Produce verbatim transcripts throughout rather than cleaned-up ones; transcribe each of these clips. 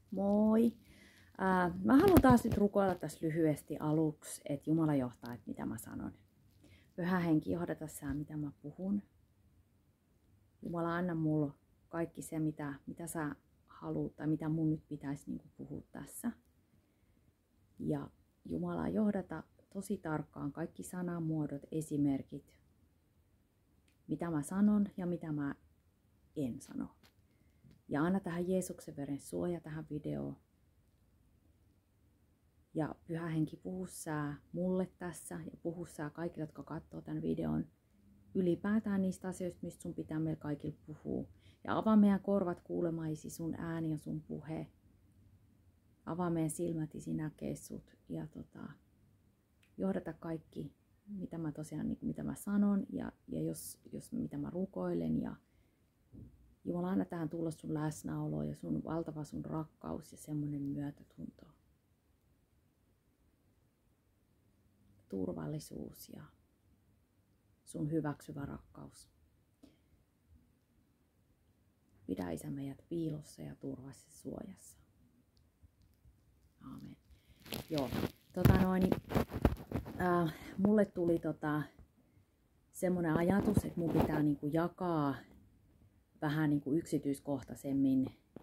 Moi! Ää, mä haluan taas nyt rukoilla tässä lyhyesti aluksi, että Jumala johtaa, että mitä mä sanon. Pyhä Henki, johdata sä, mitä mä puhun. Jumala, anna mulle kaikki se, mitä, mitä sä haluat tai mitä mun nyt pitäisi niin kuin puhua tässä. Ja Jumala, johdata tosi tarkkaan kaikki sanamuodot, esimerkit, mitä mä sanon ja mitä mä en sano. Ja anna tähän Jeesuksen veren suoja tähän videoon. Ja Pyhä Henki, puhu sä mulle tässä ja puhu sä kaikille, jotka katsoo tämän videon. Ylipäätään niistä asioista, mistä sun pitää meillä kaikille puhua. Ja avaa meidän korvat kuulemaisi sun ääni ja sun puhe. Avaa meidän silmät, isi näkee sut. Ja tota, johdata kaikki, mitä mä tosiaan, niin mitä mä sanon ja, ja jos, jos, mitä mä rukoilen. Ja Jumala, anna tähän tulla sun läsnäolo ja sun valtava sun rakkaus ja semmoinen myötätunto. Turvallisuus ja sun hyväksyvä rakkaus. Pidä Isä meidät piilossa ja turvassa suojassa. Aamen. Joo, tota noin, äh, mulle tuli tota, semmoinen ajatus, että mun pitää niinku jakaa vähän niinku yksityiskohtaisemmin.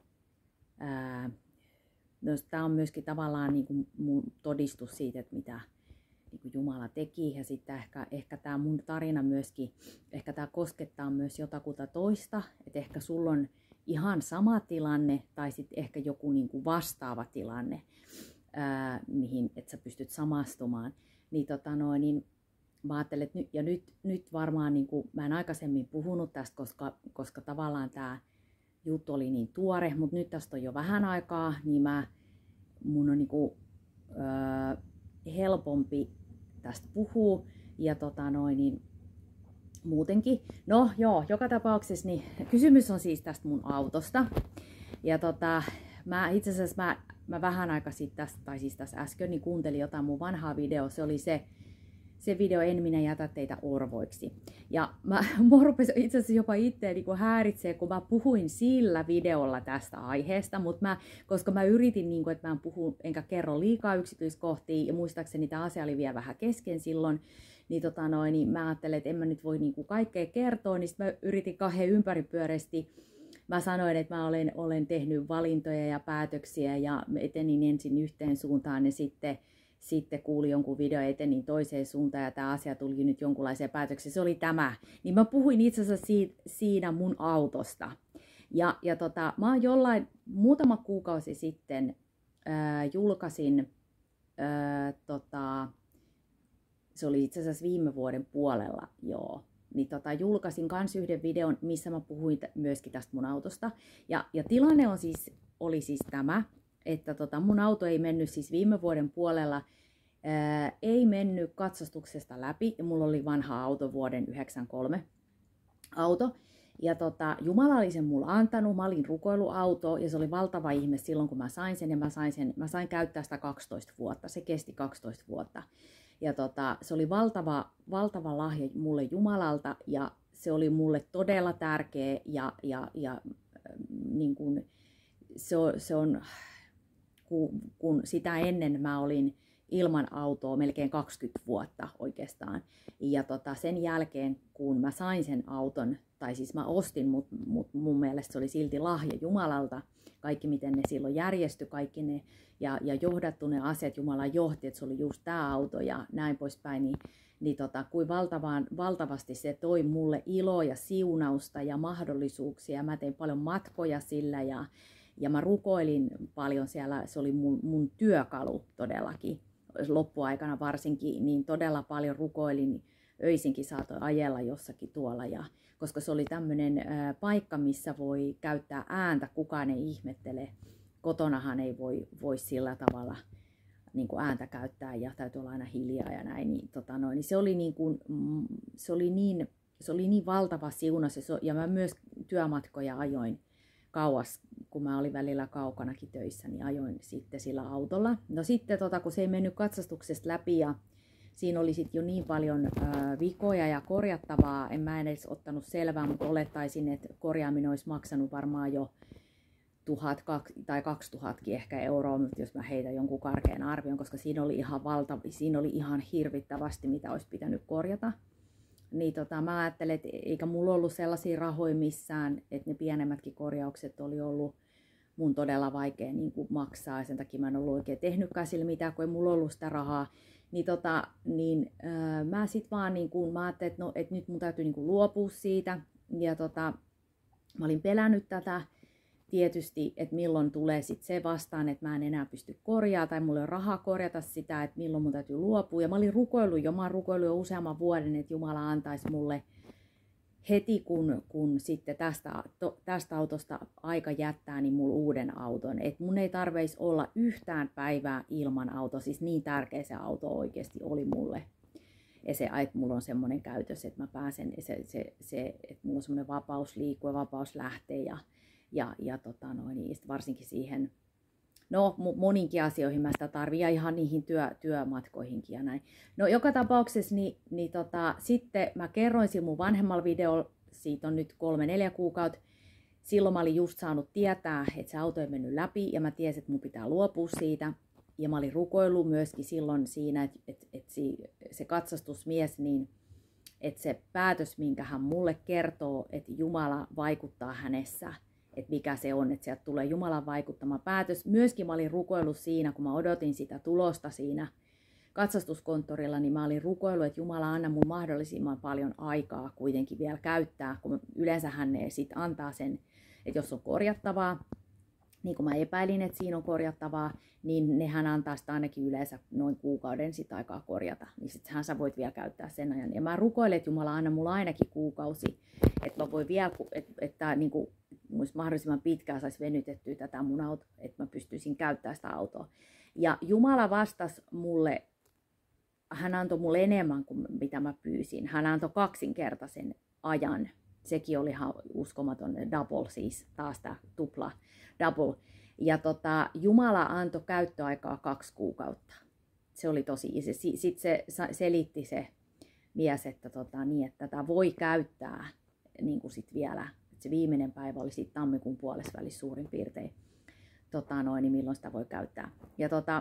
Äh, no, tää on myöskin tavallaan niinku mun todistus siitä, että mitä niin Jumala teki, ja sitten ehkä, ehkä tämä mun tarina myöskin, ehkä tämä koskettaa myös jotakuta toista, että ehkä sulla on ihan sama tilanne, tai sitten ehkä joku niin kuin vastaava tilanne, ää, mihin et sä pystyt samastumaan, niin, tota noin, niin mä ajattelen, että nyt, ja nyt, nyt varmaan, niin kuin, mä en aikaisemmin puhunut tästä, koska, koska tavallaan tämä juttu oli niin tuore, mutta nyt tästä on jo vähän aikaa, niin mä, mun on niin kuin, ää, helpompi tästä puhuu ja tota noin, niin muutenkin. No joo, joka tapauksessa niin kysymys on siis tästä mun autosta. Ja tota, mä itse asiassa mä, mä vähän aikaa sitten tästä, tai siis tässä äsken, niin kuuntelin jotain mun vanhaa videoa. Se oli se, se video En minä jätä teitä orvoiksi. Ja mä, mä rupesin itse asiassa jopa itseäni niin häiritsee, kun mä puhuin sillä videolla tästä aiheesta, mutta mä, koska mä yritin, niin kuin, että mä en puhu enkä kerro liikaa yksityiskohtia, ja muistaakseni tämä asia oli vielä vähän kesken silloin, niin, tota noin, niin mä ajattelin, että en mä nyt voi niin kuin kaikkea kertoa, niin mä yritin kahden ympäripyöreästi. Mä sanoin, että mä olen, olen tehnyt valintoja ja päätöksiä, ja etenin ensin yhteen suuntaan, ja sitten Sitten kuuli jonkun video etenin toiseen suuntaan ja tämä asia tuli nyt jonkunlaiseen päätökseen. Se oli tämä. Niin mä puhuin itse asiassa siitä, siinä mun autosta. Ja, ja tota, mä oon jollain muutama kuukausi sitten ää, julkaisin, ää, tota, se oli itse asiassa viime vuoden puolella, joo. Niin tota, julkaisin kans yhden videon, missä mä puhuin myöskin tästä mun autosta. Ja, ja tilanne on siis, oli siis tämä, että tota, mun auto ei mennyt siis viime vuoden puolella, ää, ei mennyt katsastuksesta läpi, ja mulla oli vanha auto, vuoden yhdeksänkymmentäkolme auto, ja tota, Jumala oli sen mulla antanut, mä olin rukoiluauto, ja se oli valtava ihme silloin, kun mä sain sen, ja mä sain, sen, mä sain käyttää sitä kaksitoista vuotta, se kesti kaksitoista vuotta, ja tota, se oli valtava, valtava lahja mulle Jumalalta, ja se oli mulle todella tärkeä, ja, ja, ja niin kun, se, se on... kun sitä ennen mä olin ilman autoa melkein kaksikymmentä vuotta oikeastaan. Ja tota, sen jälkeen, kun mä sain sen auton, tai siis mä ostin, mutta mut mun mielestä se oli silti lahja Jumalalta, kaikki miten ne silloin järjestyi, kaikki ne, ja, ja johdattu ne asiat, Jumala johti, että se oli just tämä auto ja näin poispäin, niin, niin tota, kuin valtavaan, valtavasti se toi mulle iloa ja siunausta ja mahdollisuuksia. Mä tein paljon matkoja sillä ja Ja mä rukoilin paljon siellä, se oli mun, mun työkalu todellakin, loppuaikana varsinkin, niin todella paljon rukoilin, öisinkin saatoin ajella jossakin tuolla, ja, koska se oli tämmöinen ä, paikka, missä voi käyttää ääntä, kukaan ei ihmettele, kotonahan ei voi, voi sillä tavalla niin kuin ääntä käyttää, ja täytyy olla aina hiljaa ja näin, niin, tota noin, niin se oli niin kuin, se oli niin, se oli niin valtava siunaus, ja mä myös työmatkoja ajoin kauas, kun mä olin välillä kaukanakin töissä, niin ajoin sitten sillä autolla. No sitten, tota, kun se ei mennyt katsastuksesta läpi ja siinä oli sitten jo niin paljon ää, vikoja ja korjattavaa, en mä edes ottanut selvää, mutta olettaisin, että korjaaminen olisi maksanut varmaan jo tuhat tai kaksituhattakin ehkä euroa, jos mä heitän jonkun karkean arvion, koska siinä oli ihan valtava, siinä oli ihan hirvittävästi, mitä olisi pitänyt korjata. Niin tota, mä ajattelen, että eikä mulla ollut sellaisia rahoja missään, että ne pienemmätkin korjaukset oli ollut mun todella vaikea niin kuin maksaa, ja sen takia mä en ollut oikein tehnytkään sille mitään, kun ei mulla ollut sitä rahaa. Niin, tota, niin ää, mä sit vaan niin kuin, mä ajattelin, että, no, että nyt mun täytyy niin kuin luopua siitä. Ja tota, mä olin pelännyt tätä tietysti, että milloin tulee sit se vastaan, että mä en enää pysty korjaamaan, tai mulla ei ole rahaa korjata sitä, että milloin mun täytyy luopua. Ja mä olin rukoillut jo, mä oon rukoillut jo useamman vuoden, että Jumala antaisi mulle heti kun, kun sitten tästä, to, tästä autosta aika jättää, niin mulla uuden auton. Et mun ei tarveisi olla yhtään päivää ilman auto, siis niin tärkeä se auto oikeasti oli mulle. Ja se, että mulla on semmoinen käytös, että mä pääsen, se, se, se, että mulla on semmoinen vapaus liikkua ja vapaus lähteä ja, ja, ja tota noin, niin varsinkin siihen, no moninkin asioihin mä sitä tarvitsen ja ihan niihin työ, työmatkoihinkin ja näin. No joka tapauksessa niin, niin tota, sitten mä kerroin siinä mun vanhemmalla videolla, siitä on nyt kolme neljä kuukautta. Silloin mä olin just saanut tietää, että se auto ei mennyt läpi ja mä tiesin, että mun pitää luopua siitä. Ja mä olin rukoillut myöskin silloin siinä, että, että, että se katsastusmies, niin että se päätös, minkä hän mulle kertoo, että Jumala vaikuttaa hänessä, että mikä se on, että sieltä tulee Jumalan vaikuttama päätös. Myöskin mä olin rukoillut siinä, kun mä odotin sitä tulosta siinä katsastuskonttorilla, niin mä olin rukoillut, että Jumala anna mun mahdollisimman paljon aikaa kuitenkin vielä käyttää, kun yleensähän ne sit antaa sen, että jos on korjattavaa, niin kuin mä epäilin, että siinä on korjattavaa, niin nehän antaa sitä ainakin yleensä noin kuukauden sit aikaa korjata. Niin sittenhän sä voit vielä käyttää sen ajan. Ja mä rukoilen, että Jumala anna mulla ainakin kuukausi, että mä voin vielä, että, että niin kuin, mahdollisimman pitkään saisi venytettyä tätä mun autoa, että mä pystyisin käyttämään sitä autoa. Ja Jumala vastasi mulle, hän antoi mulle enemmän kuin mitä mä pyysin. Hän antoi kaksinkertaisen ajan. Sekin oli ihan uskomaton double, siis taas tämä tupla double. Ja tota, Jumala antoi käyttöaikaa kaksi kuukautta. Se oli tosi se, sitten se selitti se mies, että, tota, niin, että tätä voi käyttää niin kuin sit vielä. Se viimeinen päivä oli sitten tammikuun puolessa välissä suurin piirtein, tota, noin, niin milloin sitä voi käyttää. Ja tota,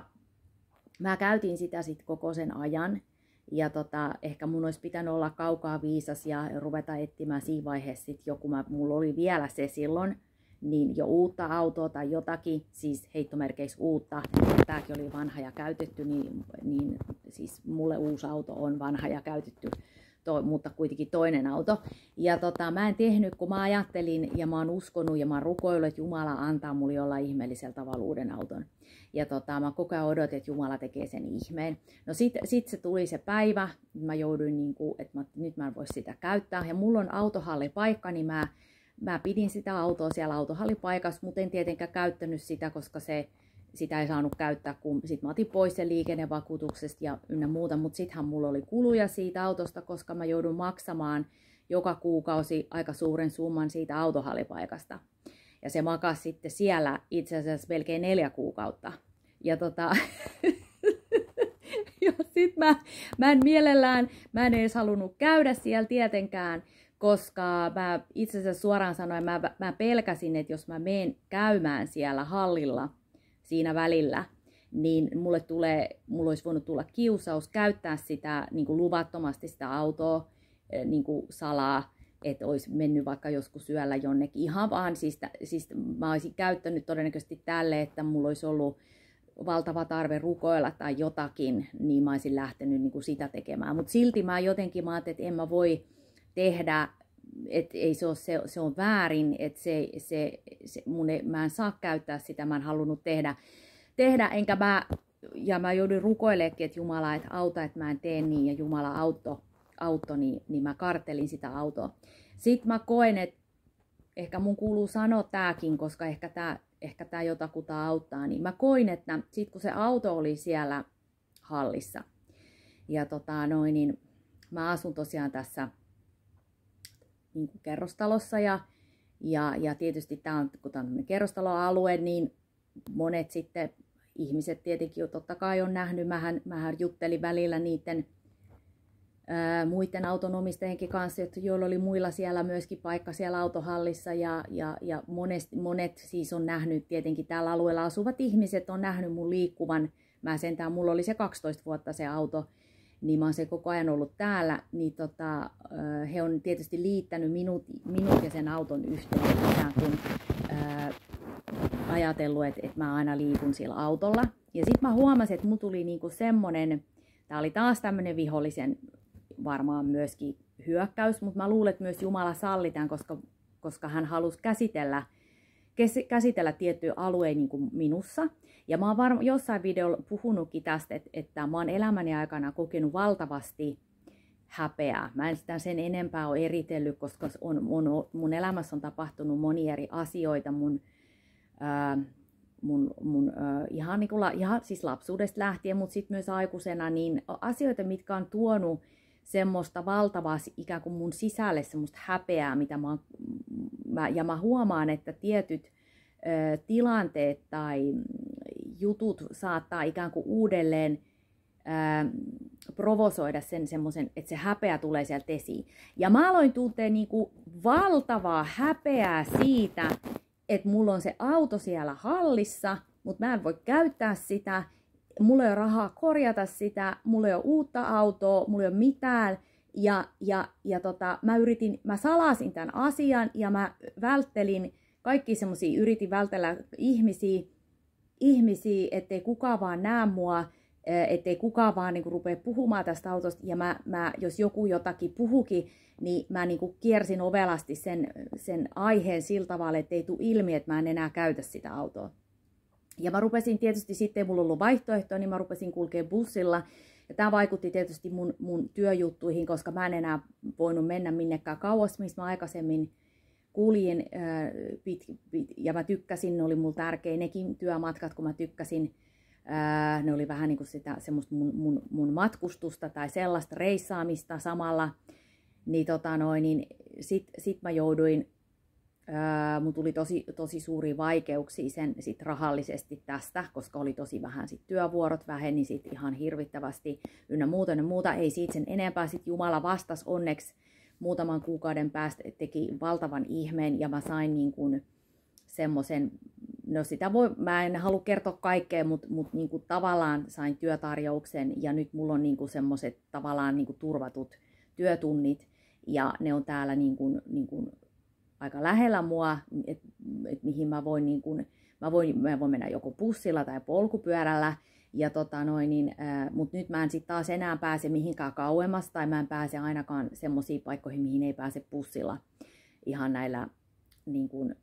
mä käytin sitä sitten koko sen ajan. Ja tota, ehkä mun olisi pitänyt olla kaukaa viisas ja ruveta etsimään siinä vaiheessa sit joku, mä, mulla oli vielä se silloin, niin jo uutta autoa tai jotakin, siis heittomerkeissä uutta. Tämäkin oli vanha ja käytetty, niin, niin siis mulle uusi auto on vanha ja käytetty, to, mutta kuitenkin toinen auto. Ja tota, mä en tehnyt, kun mä ajattelin ja mä oon uskonut ja mä oon rukoillut, että Jumala antaa mulle jollain ihmeellisellä tavalla uuden auton. Ja tota, mä koko ajan odotin, että Jumala tekee sen ihmeen. No sit, sit se tuli se päivä, mä jouduin, niin kuin, että mä, nyt mä en voi sitä käyttää. Ja mulla on autohallipaikka, niin mä, mä pidin sitä autoa siellä autohallipaikassa, mutta en tietenkään käyttänyt sitä, koska se, sitä ei saanut käyttää, kun sit mä otin pois sen liikennevakuutuksesta ja ynnä muuta. Mutta sittenhän mulla oli kuluja siitä autosta, koska mä joudun maksamaan joka kuukausi aika suuren summan siitä autohallipaikasta. Ja se makasi sitten siellä itse asiassa melkein neljä kuukautta. Ja tota, ja sit mä, mä en mielellään, mä en edes halunnut käydä siellä tietenkään, koska mä itse asiassa suoraan sanoen, mä, mä pelkäsin, että jos mä menen käymään siellä hallilla siinä välillä, niin mulle, tulee, mulle olisi voinut tulla kiusaus käyttää sitä niin kuin luvattomasti sitä autoa niin kuin salaa. Että olisi mennyt vaikka joskus yöllä jonnekin. Ihan vaan, siis, siis mä olisin käyttänyt todennäköisesti tälle, että mulla olisi ollut valtava tarve rukoilla tai jotakin, niin mä olisin lähtenyt niin kuin sitä tekemään. Mutta silti mä jotenkin mä ajattelin, että en mä voi tehdä, että ei se, ole, se, se on väärin, että se, se, se, mun ei, mä en saa käyttää sitä, mä en halunnut tehdä, tehdä enkä mä, ja mä joudun rukoileekin, että Jumala, että auta, että mä en tee niin, ja Jumala auttoi. auto, niin, niin mä kartelin sitä autoa. Sitten mä koen, että ehkä mun kuuluu sanoa tääkin, koska ehkä tää, ehkä tää jotakuta auttaa, niin mä koin, että sit kun se auto oli siellä hallissa, ja tota noin, niin mä asun tosiaan tässä niin kuin kerrostalossa, ja, ja, ja tietysti tää on, kun tää on kerrostaloalue, niin monet sitten ihmiset tietenkin jo totta kai on nähnyt, mähän, mähän juttelin välillä niiden ää, muiden autonomistajienkin kanssa, joilla oli muilla siellä myöskin paikka siellä autohallissa ja, ja, ja monet, monet siis on nähnyt, tietenkin täällä alueella asuvat ihmiset on nähnyt mun liikkuvan. Mä sentään, mulla oli se kaksitoista vuotta se auto, niin mä oon se koko ajan ollut täällä, niin tota, he on tietysti liittänyt minut, minut ja sen auton yhteen, ikään kuin ää, ajatellut, että, että mä aina liikun sillä autolla. Ja sit mä huomasin, että mun tuli niinku semmonen, tää oli taas tämmönen vihollisen varmaan myöskin hyökkäys, mutta mä luulen, että myös Jumala salli tämän, koska, koska hän halusi käsitellä, käsitellä tiettyjä alueita niin kuin minussa. Ja mä oon varma, jossain videolla puhunutkin tästä, että, että mä oon elämäni aikana kokenut valtavasti häpeää. Mä en sitä sen enempää ole eritellyt, koska on, on, mun elämässä on tapahtunut monia eri asioita mun, ää, mun, mun ää, ihan, niin kuin, ihan siis lapsuudesta lähtien, mutta sitten myös aikuisena, niin asioita, mitkä on tuonut semmoista valtavaa ikään kuin mun sisälle semmoista häpeää, mitä mä, mä, ja mä huomaan, että tietyt ö, tilanteet tai jutut saattaa ikään kuin uudelleen ö, provosoida sen semmoisen, että se häpeä tulee sieltä esiin. Ja mä aloin tuntea niin kuin valtavaa häpeää siitä, että mulla on se auto siellä hallissa, mutta mä en voi käyttää sitä. Mulla ei ole rahaa korjata sitä, mulla ei ole uutta autoa, mulla ei ole mitään. Ja, ja, ja tota, mä yritin, mä salasin tämän asian ja mä välttelin kaikki semmosia, yritin vältellä ihmisiä, ihmisiä, ettei kukaan vaan näe mua, ettei kukaan vaan niinku rupea puhumaan tästä autosta. Ja mä, mä, jos joku jotakin puhukin, niin mä niinku kiersin ovelasti sen, sen aiheen sillä tavalla, ettei tule ilmi, että mä en enää käytä sitä autoa. Ja mä rupesin tietysti, sitten ei mulla ollut vaihtoehtoa, niin mä rupesin kulkea bussilla. Ja tämä vaikutti tietysti mun, mun työjuttuihin, koska mä en enää voinut mennä minnekään kauas, missä mä aikaisemmin kuljin. Ää, pit, pit, ja mä tykkäsin, ne oli mulla tärkeä nekin työmatkat, kun mä tykkäsin. Ää, ne oli vähän niin kuin sitä semmoista mun, mun, mun matkustusta tai sellaista reissaamista samalla. Niin, tota noin, niin sit, sit mä jouduin... Öö, mun tuli tosi, tosi suuria vaikeuksia sen sit rahallisesti tästä, koska oli tosi vähän sit työvuorot väheni sit ihan hirvittävästi ynnä muuta ynnä muuta. Ei siitä sen enempää. Sit Jumala vastasi onneksi muutaman kuukauden päästä, teki valtavan ihmeen ja mä sain niin kuin semmoisen, no sitä voi, mä en halua kertoa kaikkea, mutta mut niin kuin tavallaan sain työtarjouksen ja nyt mulla on niin kuin semmoiset tavallaan niin kuin turvatut työtunnit ja ne on täällä niin kuin, niin kuin aika lähellä mua, että et mihin mä voin, niin kun, mä, voin, mä voin mennä joko bussilla tai polkupyörällä, ja tota noin, niin, äh, mutta nyt mä en sitten taas enää pääse mihinkään kauemmas, tai mä en pääse ainakaan semmoisiin paikkoihin, mihin ei pääse bussilla, ihan näillä niin kun,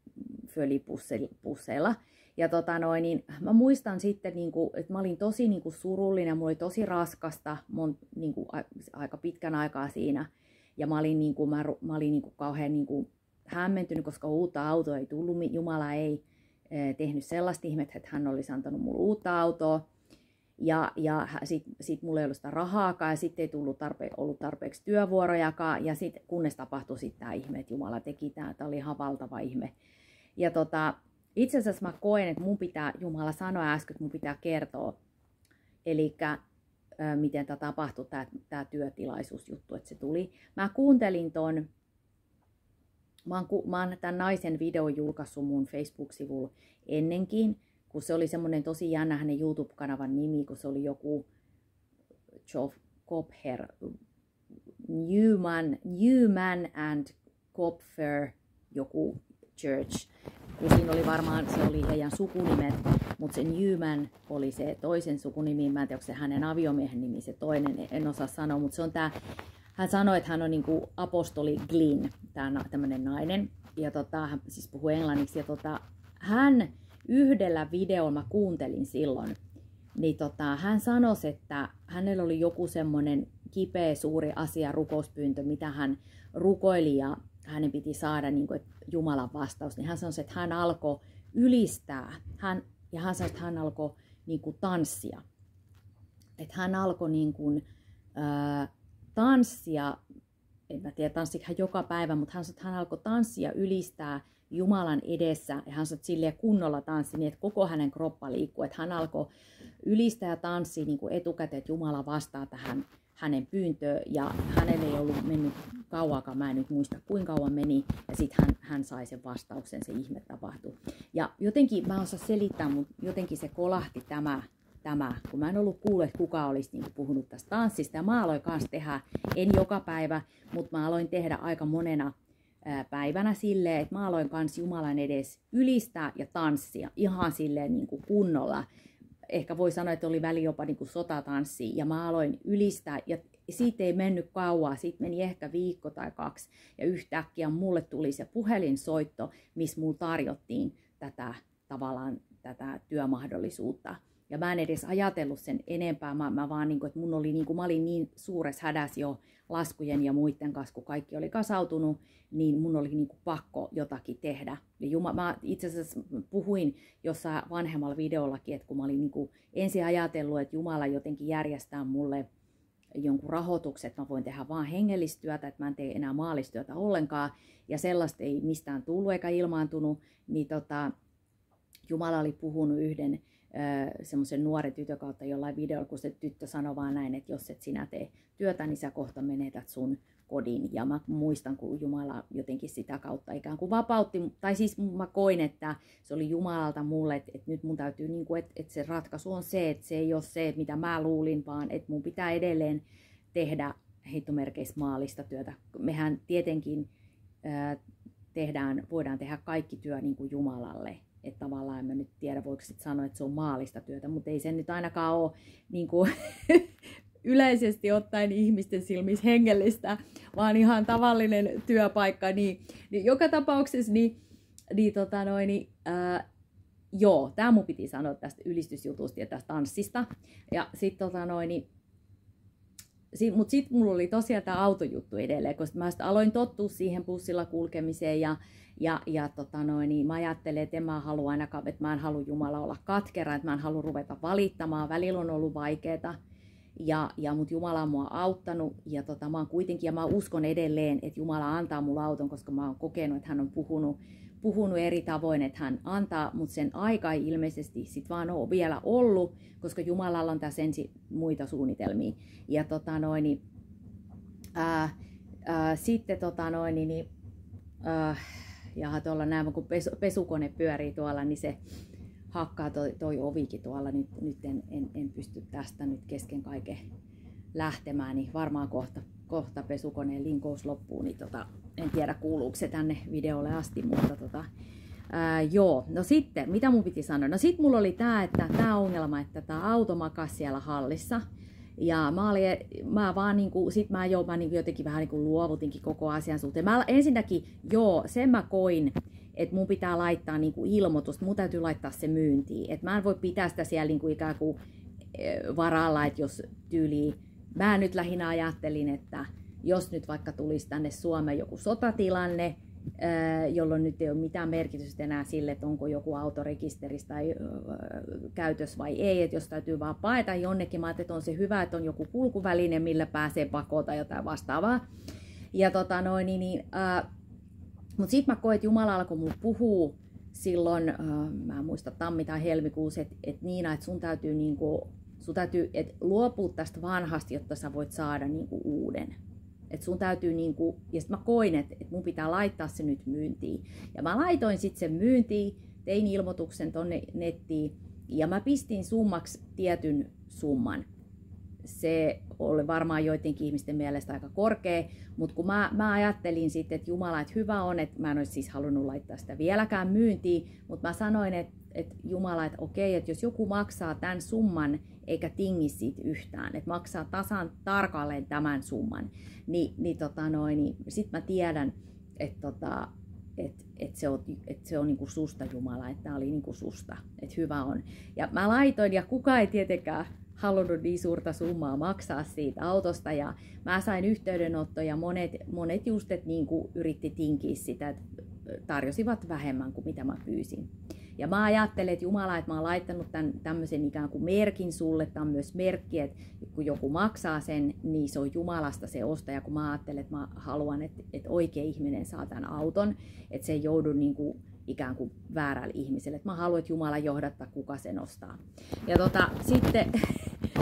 följibusseilla. Ja tota noin, niin mä muistan sitten, niin kun, että mä olin tosi niin kun surullinen, mulla oli tosi raskasta mon, niin kun, a, aika pitkän aikaa siinä, ja mä olin, niin kun, mä, mä olin niin kun, kauhean niin kun, hämmentynyt, koska uutta autoa ei tullut. Jumala ei eh, tehnyt sellaista ihmettä, että hän olisi antanut mulle uutta autoa. Ja, ja sitten sit mulla ei ollut sitä rahaakaan ja sitten ei tullut tarpe- ollut tarpeeksi työvuorojakaan. Ja sitten kunnes tapahtui sitten tämä ihme, että Jumala teki tämä. Tämä oli ihan valtava ihme. Ja tota, itse asiassa mä koen, että mun pitää, Jumala sanoi äsken, että mun pitää kertoa. Eli miten tämä tapahtui, tämä työtilaisuusjuttu, että se tuli. Mä kuuntelin ton. Mä oon, mä oon tämän naisen videon julkaissut mun Facebook-sivulla ennenkin, kun se oli semmoinen tosi jännä hänen YouTube-kanavan nimi, kun se oli joku Jof Kopher, Newman, Newman and Kopfer, joku church. Kun siinä oli varmaan, se oli heidän sukunimet, mutta se Newman oli se toisen sukunimi, mä en tiedä, onko se hänen aviomiehen nimi, se toinen, en osaa sanoa, mutta se on tää. Hän sanoi, että hän on niin kuin apostoli Glynn, tämä tämmöinen nainen, ja tota, hän siis puhuu englanniksi, ja tota, hän yhdellä videolla, mä kuuntelin silloin, niin tota, hän sanoi, että hänellä oli joku semmoinen kipeä suuri asia, rukouspyyntö, mitä hän rukoili, ja hänen piti saada niin kuin, Jumalan vastaus, niin hän sanoi, että hän alkoi ylistää, hän, ja hän sanoi, että hän alkoi niin kuin tanssia, että hän alkoi niin kuin, ää, tanssia, en mä tiedä tanssiko hän joka päivä, mutta hän sanoi, että hän alkoi tanssia ylistää Jumalan edessä, ja hän sanoi, että silleen kunnolla tanssi, niin että koko hänen kroppa liikkuu, että hän alkoi ylistää ja tanssia niin kuin etukäteen, että Jumala vastaa tähän hänen pyyntöön ja hänelle ei ollut mennyt kauaakaan, mä en nyt muista kuinka kauan meni ja sitten hän, hän sai sen vastauksen, se ihme tapahtui. Ja jotenkin mä en osaa selittää, mutta jotenkin se kolahti tämä, tämä kun mä en ollut kuullut, että kuka olisi niin kuin puhunut tästä tanssista ja mä aloin kanssa tehdä, en joka päivä, mutta mä aloin tehdä aika monena päivänä silleen, että mä aloin kanssa Jumalan edes ylistää ja tanssia ihan silleen niin kuin kunnolla. Ehkä voi sanoa, että oli väli jopa niin kuin sotatanssi ja mä aloin ylistää ja siitä ei mennyt kauaa, siitä meni ehkä viikko tai kaksi ja yhtäkkiä mulle tuli se puhelinsoitto, missä mulle tarjottiin tätä tavallaan tätä työmahdollisuutta. Ja mä en edes ajatellut sen enempää, mä, mä vaan niin kuin, että mun oli niin kuin, mä olin niin suuressa hädässä jo laskujen ja muiden kanssa, kun kaikki oli kasautunut, niin mun oli niin kuin pakko jotakin tehdä. Ja Juma, mä itse asiassa puhuin jossain vanhemmalla videollakin, että kun mä olin niin kuin ensin ajatellut, että Jumala jotenkin järjestää mulle jonkun rahoituksen, että mä voin tehdä vaan hengellistyötä, että mä en tee enää maalistyötä ollenkaan, ja sellaista ei mistään tullut eikä ilmaantunut, niin tota, Jumala oli puhunut yhden semmoisen nuoren tytön kautta jollain videolla, kun se tyttö sanoi vaan näin, että jos et sinä tee työtä, niin sä kohta menetät sun kodin. Ja mä muistan, kun Jumala jotenkin sitä kautta ikään kuin vapautti, tai siis mä koin, että se oli Jumalalta mulle, että, että nyt mun täytyy, niin kuin, että, että se ratkaisu on se, että se ei ole se, mitä mä luulin, vaan että mun pitää edelleen tehdä heittomerkeissä maallista työtä. Mehän tietenkin äh, tehdään, voidaan tehdä kaikki työ niin kuin Jumalalle. Että tavallaan en mä nyt tiedä, voiko sit sanoa, että se on maallista työtä, mutta ei se nyt ainakaan ole niin kuin, yleisesti ottaen ihmisten silmissä hengellistä, vaan ihan tavallinen työpaikka. Niin, niin joka tapauksessa, niin, niin, tota noin, niin ää, joo, tämä mun piti sanoa tästä ylistysjutusta ja tästä tanssista. Ja sitten tota noin, niin, sit, mutta sitten mulla oli tosiaan tämä autojuttu edelleen, koska mä aloin tottua siihen bussilla kulkemiseen ja Ja, ja tota noin, niin mä ajattelen, että en mä halua ainakaan, että mä en halua Jumala olla katkera, että mä en halua ruveta valittamaan. Välillä on ollut vaikeaa, ja, ja, mutta Jumala on mua auttanut. Ja tota, mä oon kuitenkin, ja mä uskon edelleen, että Jumala antaa mulle auton, koska mä oon kokenut, että hän on puhunut, puhunut eri tavoin, että hän antaa, mutta sen aika ei ilmeisesti sit vaan ole vielä ollut, koska Jumalalla on tässä ensin muita suunnitelmia. Ja tota noin, niin, ää, ää, sitten tota noin, niin, ää, ja tuolla näemme, kun pesu, pesukone pyörii tuolla, niin se hakkaa toi, toi ovikin tuolla. Nyt, nyt en, en, en pysty tästä nyt kesken kaiken lähtemään, niin varmaan kohta, kohta pesukoneen linkous loppuu. Niin tota, en tiedä, kuuluuko se tänne videolle asti, mutta tota, ää, joo. No sitten, mitä mun piti sanoa? No sit mulla oli tää, että tää ongelma, että tää auto makasi siellä hallissa. Ja mä, olin, mä vaan niinku, sit mä jo mä niinku jotenkin vähän niinku luovutinkin koko asian suhteen. Mä ensinnäkin, joo, sen mä koin, että mun pitää laittaa niinku ilmoitus, mun täytyy laittaa se myyntiin. Että mä en voi pitää sitä siellä niinku ikään kuin varalla, että jos tyyliin, mä nyt lähinnä ajattelin, että jos nyt vaikka tulisi tänne Suomeen joku sotatilanne, jolloin nyt ei ole mitään merkitystä enää sille, että onko joku autorekisterissä tai käytös vai ei, että jos täytyy vaan paeta jonnekin, mä ajattelin, että on se hyvä, että on joku kulkuväline, millä pääsee pakoon tai jotain vastaavaa. Ja tota noin, niin, niin, äh, mutta sitten mä koin, että Jumala alkoi mulle puhua silloin, äh, mä en muista tammi- tai helmikuussa, että et Niina, että sun täytyy, niinku, sun täytyy et luopua tästä vanhasta, jotta sä voit saada niinku uuden. Että sun täytyy niinku, ja sit mä koin, että et mun pitää laittaa se nyt myyntiin. Ja mä laitoin sitten sen myyntiin, tein ilmoituksen tonne nettiin, ja mä pistin summaksi tietyn summan. Se oli varmaan joidenkin ihmisten mielestä aika korkea, mutta kun mä, mä ajattelin sitten, että Jumala, että hyvä on, että mä en olisi siis halunnut laittaa sitä vieläkään myyntiin, mutta mä sanoin, että, että Jumala, että okei, että jos joku maksaa tämän summan, eikä tingi siitä yhtään, että maksaa tasan tarkalleen tämän summan, niin, niin, tota noin, niin sitten mä tiedän, että, tota, että, että se on, että se on niinku susta Jumala, että tämä oli niinku susta, että hyvä on. Ja mä laitoin, ja kukaan ei tietenkään halunnut niin suurta summaa maksaa siitä autosta, ja mä sain yhteydenottoja, monet, monet just, että niinku yritti tinkiä sitä, että tarjosivat vähemmän kuin mitä mä pyysin. Ja mä ajattelen, että Jumala, että mä oon laittanut tämän, tämmöisen ikään kuin merkin sulle, tämä on myös merkki, että kun joku maksaa sen, niin se on Jumalasta se ostaja, kun mä ajattelen, että mä haluan, että, että oikea ihminen saa tämän auton, että se ei joudu niin kuin, ikään kuin väärälle ihmiselle. Että mä haluan, että Jumala johdattaa, kuka sen ostaa. Ja tota, sitten,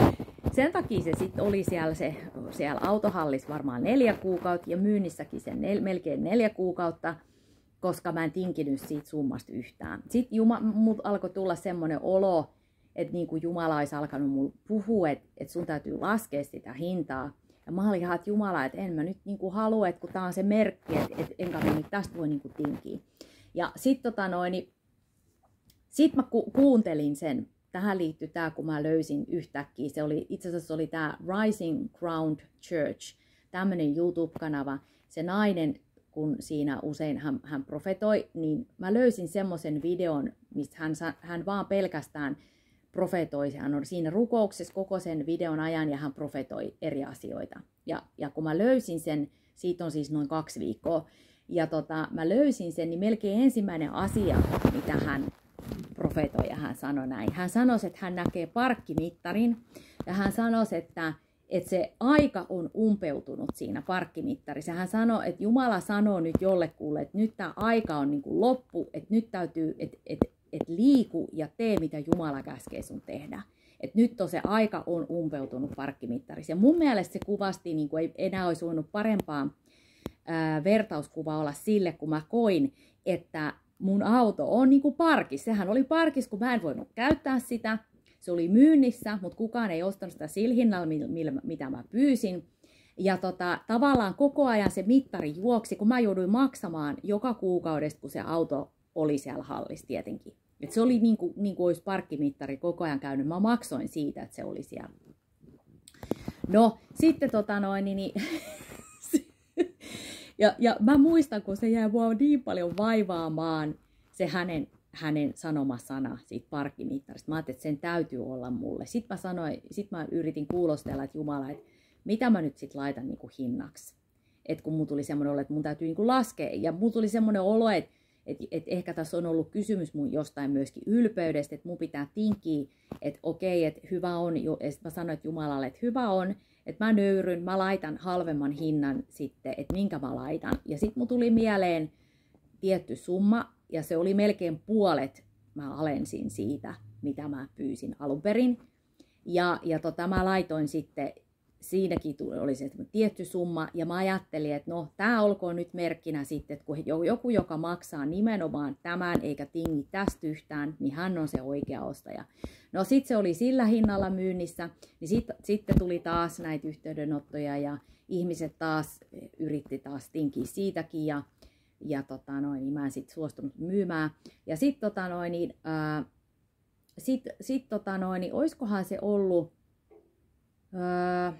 sen takia se sitten oli siellä, se, siellä autohallissa varmaan neljä kuukautta ja myynnissäkin sen nel, melkein neljä kuukautta, koska mä en tinkinyt siitä summasta yhtään. Sitten Juma, mut alkoi tulla semmoinen olo, että niin kuin Jumala olisi alkanut mulle puhua, että, että sun täytyy laskea sitä hintaa. Ja mä olin ihan, että Jumala, että en mä nyt niin kuin halua, että kun tää on se merkki, että, että enkä mä nyt tästä voi niin kuin tinkiä. Ja sitten tota noin, niin, sit mä ku, kuuntelin sen. Tähän liittyy tämä, kun mä löysin yhtäkkiä. Se oli, itse asiassa oli tämä Rising Ground Church, tämmöinen YouTube-kanava. Se nainen, kun siinä usein hän, hän profetoi, niin mä löysin semmoisen videon, mistä hän, hän vaan pelkästään profetoi. Hän on siinä rukouksessa koko sen videon ajan ja hän profetoi eri asioita. Ja, ja kun mä löysin sen, siitä on siis noin kaksi viikkoa, ja tota, mä löysin sen, niin melkein ensimmäinen asia, mitä hän profetoi, ja hän sanoi näin. Hän sanoi, että hän näkee parkkimittarin, ja hän sanoi, että, että se aika on umpeutunut siinä parkkimittarissa. Hän sanoi, että Jumala sanoo nyt jollekulle, että nyt tämä aika on niin kuin loppu, että nyt täytyy, että, että, että liiku ja tee, mitä Jumala käskee sun tehdä. Että nyt on se aika on umpeutunut parkkimittarissa. Ja mun mielestä se kuvasti, niin kuin ei enää olisi voinut parempaa ää, vertauskuvaa olla sille, kun mä koin, että mun auto on niin kuin parkissa. Sehän oli parkissa, kun mä en voinut käyttää sitä. Se oli myynnissä, mutta kukaan ei ostanut sitä sillä hinnalla, mitä mä pyysin. Ja tota, tavallaan koko ajan se mittari juoksi, kun mä jouduin maksamaan joka kuukaudesta, kun se auto oli siellä hallissa tietenkin. Et se oli niin kuin, niin kuin olisi parkkimittari koko ajan käynyt. Mä maksoin siitä, että se oli siellä. No, sitten tota noin, niin... Ja, ja mä muistan, kun se jäi mua niin paljon vaivaamaan, se hänen, hänen sanoma sana siitä parkkimittarista. Mä ajattelin, että sen täytyy olla mulle. Sitten mä, sanoin, sit mä yritin kuulostella, että Jumala, että mitä mä nyt sit laitan niin kuin hinnaksi. Että kun mun tuli semmoinen olo, että mun täytyy niin kuin laskea. Ja mun tuli semmoinen olo, että, että, että ehkä tässä on ollut kysymys mun jostain myöskin ylpeydestä, että mun pitää tinkiä, että okei, että hyvä on. Ja sitten mä sanoin, että Jumalalle, että hyvä on. Että mä nöyryn, mä laitan halvemman hinnan sitten, että minkä mä laitan. Ja sitten mun tuli mieleen tietty summa, ja se oli melkein puolet, mä alensin siitä, mitä mä pyysin alun perin. Ja, ja tota, mä laitoin sitten, siinäkin oli se tietty summa, ja mä ajattelin, että no, tää olkoon nyt merkkinä sitten, että kun joku, joka maksaa nimenomaan tämän, eikä tingi tästä yhtään, niin hän on se oikea ostaja. No sit se oli sillä hinnalla myynnissä, niin sitten sit tuli taas näitä yhteydenottoja, ja ihmiset taas yritti taas tinkiä siitäkin, ja, ja tota noin, niin mä en sitten suostunut myymään. Ja sitten tota noin, niin, ää, sit, sit tota noin, niin oiskohan se ollut... Ää,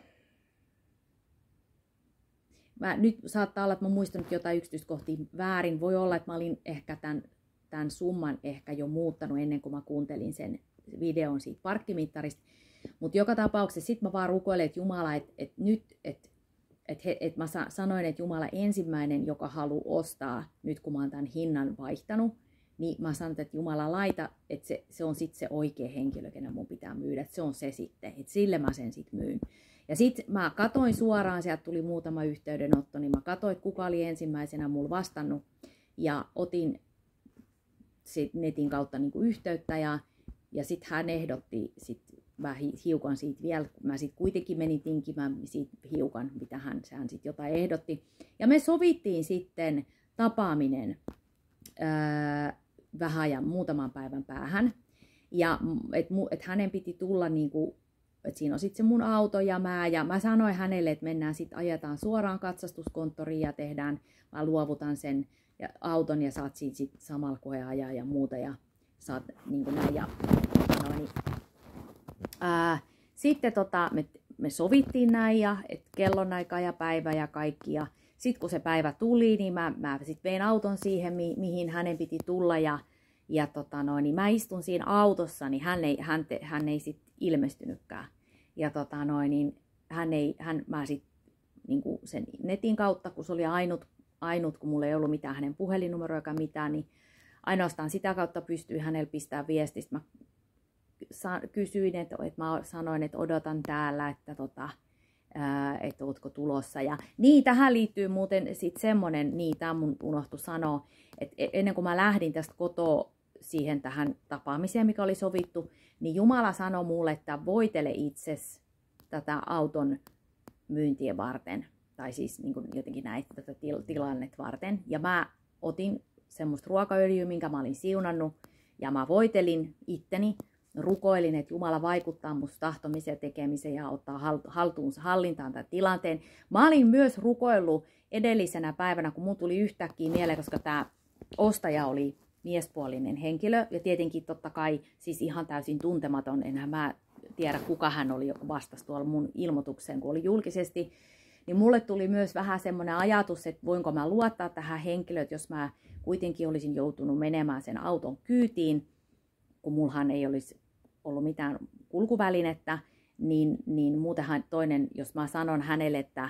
Mä, nyt saattaa olla, että mä muistan jotain yksityiskohtia väärin. Voi olla, että mä olin ehkä tämän, tämän summan ehkä jo muuttanut ennen kuin mä kuuntelin sen videon siitä parkkimittarista. Mutta joka tapauksessa sitten mä vaan rukoilin, että Jumala, että et nyt, että et, et mä sanoin, että Jumala ensimmäinen, joka haluaa ostaa, nyt kun mä oon tämän hinnan vaihtanut, niin mä sanoin, että Jumala laita, että se, se on sitten se oikea henkilö, kenen mun pitää myydä. Että se on se sitten, että sille mä sen sitten myyn. Ja sitten mä katoin suoraan, sieltä tuli muutama yhteydenotto, niin mä katoin, että kuka oli ensimmäisenä mulla vastannut. Ja otin sit netin kautta niinku yhteyttä ja, ja sitten hän ehdotti sit mä hiukan siitä vielä, mä sitten kuitenkin menin tinkimään siitä hiukan, mitä hän, hän sitten jotain ehdotti. Ja me sovittiin sitten tapaaminen ää, vähän ja muutaman päivän päähän. Ja että et hänen piti tulla niinku, että siinä on sitten se mun auto ja mä, ja mä sanoin hänelle, että mennään sitten ajetaan suoraan katsastuskonttoriin ja tehdään, mä luovutan sen ja auton ja saat siitä sit samalla koe ajaa ja muuta ja saat niin kuin näin. Ja, no niin. Ää, sitten tota, me, me sovittiin näin ja että kellonaika ja päivä ja kaikki ja sitten kun se päivä tuli, niin mä, mä sitten vein auton siihen, mi, mihin hänen piti tulla ja, ja tota no, niin mä istun siinä autossa, niin hän ei, hän te, hän ei sitten ilmestynytkään. Ja tota noin, niin hän ei, hän, mä sit niinku sen netin kautta, kun se oli ainut, ainut, kun mulla ei ollut mitään hänen puhelinnumeroa eikä mitään, niin ainoastaan sitä kautta pystyi hänellä pistämään viestistä. Mä kysyin, että, että mä sanoin, että odotan täällä, että tota, ää, että ootko tulossa. Ja niin, tähän liittyy muuten sitten semmonen, niin tämä mun unohtui sanoa, että ennen kuin mä lähdin tästä kotoa siihen tähän tapaamiseen, mikä oli sovittu, niin Jumala sanoi mulle, että voitele itses tätä auton myyntiä varten, tai siis niin kuin jotenkin näitä tätä til, tilannet varten. Ja mä otin semmoista ruokaöljyä, minkä mä olin siunannut, ja mä voitelin itteni, rukoilin, että Jumala vaikuttaa musta tahtomiseen, tekemiseen ja ottaa haltuunsa hallintaan tämän tilanteen. Mä olin myös rukoillut edellisenä päivänä, kun mun tuli yhtäkkiä mieleen, koska tämä ostaja oli miespuolinen henkilö, ja tietenkin totta kai siis ihan täysin tuntematon, enhän mä tiedä kuka hän oli, joka vastasi tuolla mun ilmoitukseen, kun oli julkisesti, niin mulle tuli myös vähän semmoinen ajatus, että voinko mä luottaa tähän henkilöön, jos mä kuitenkin olisin joutunut menemään sen auton kyytiin, kun mullahan ei olisi ollut mitään kulkuvälinettä, niin, niin muutenhan toinen, jos mä sanon hänelle, että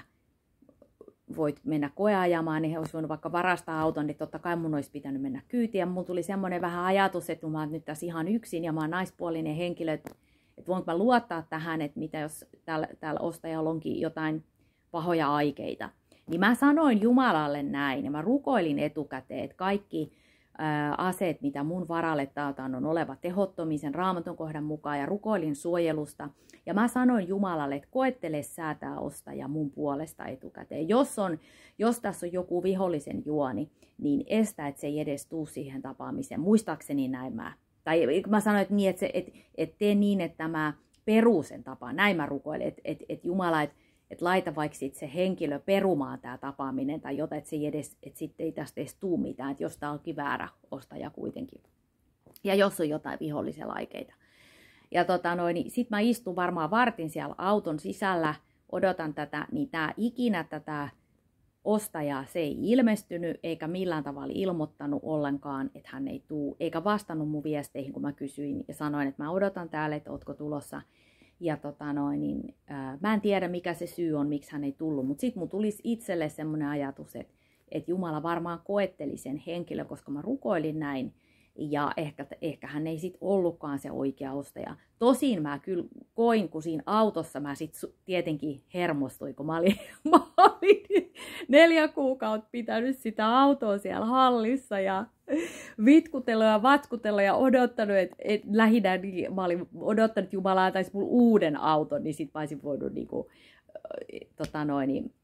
voit mennä koeajamaan, niin he olisivat voinut vaikka varastaa auton, niin totta kai mun olisi pitänyt mennä kyytiin. Ja mulla tuli semmoinen vähän ajatus, että mä oon nyt tässä ihan yksin ja mä oon naispuolinen henkilö, että voinko mä luottaa tähän, että mitä jos täällä, täällä ostajalla onkin jotain pahoja aikeita. Niin mä sanoin Jumalalle näin ja mä rukoilin etukäteen, että kaikki ää, aseet, mitä mun varalle taataan, on oleva tehottomisen Raamatun kohdan mukaan ja rukoilin suojelusta. Ja mä sanoin Jumalalle, että koettele säätää ostaja mun puolesta etukäteen. Jos, on, jos tässä on joku vihollisen juoni, niin estä, että se ei edes tuu siihen tapaamiseen. Muistaakseni näin mä. Tai mä sanoin, että, niin, että, se, että, että tee niin, että mä peruu sen tapaan. Näin mä rukoilin, että, että, että Jumala, että, että laita vaikka se henkilö perumaan tämä tapaaminen tai jotain, että, se ei edes, että sitten ei tästä edes tuu mitään, että jos tämä onkin väärä ostaja kuitenkin. Ja jos on jotain vihollisella aikeita. Ja tota noin, niin sit mä istun varmaan vartin siellä auton sisällä, odotan tätä, niin tää ikinä tätä ostajaa se ei ilmestynyt, eikä millään tavalla ilmoittanut ollenkaan, että hän ei tuu, eikä vastannut mun viesteihin, kun mä kysyin ja sanoin, että mä odotan täällä, että ootko tulossa. Ja tota noin, niin, ää, mä en tiedä, mikä se syy on, miksi hän ei tullut, mutta sit mun tulisi itselle semmoinen ajatus, että, että Jumala varmaan koetteli sen henkilön, koska mä rukoilin näin. Ja ehkä, ehkä hän ei sit ollutkaan se oikea ostaja. Tosin mä kyllä koin, kun siinä autossa mä sit tietenkin hermostuin, kun mä olin, mä olin neljä kuukautta pitänyt sitä autoa siellä hallissa ja vitkutellut ja vatkutellut ja odottanut, että et lähinnä niin, mä olin odottanut, että Jumala antaisi mulle uuden auton, niin sit mä olisin voinut niinku, tota noin, niin,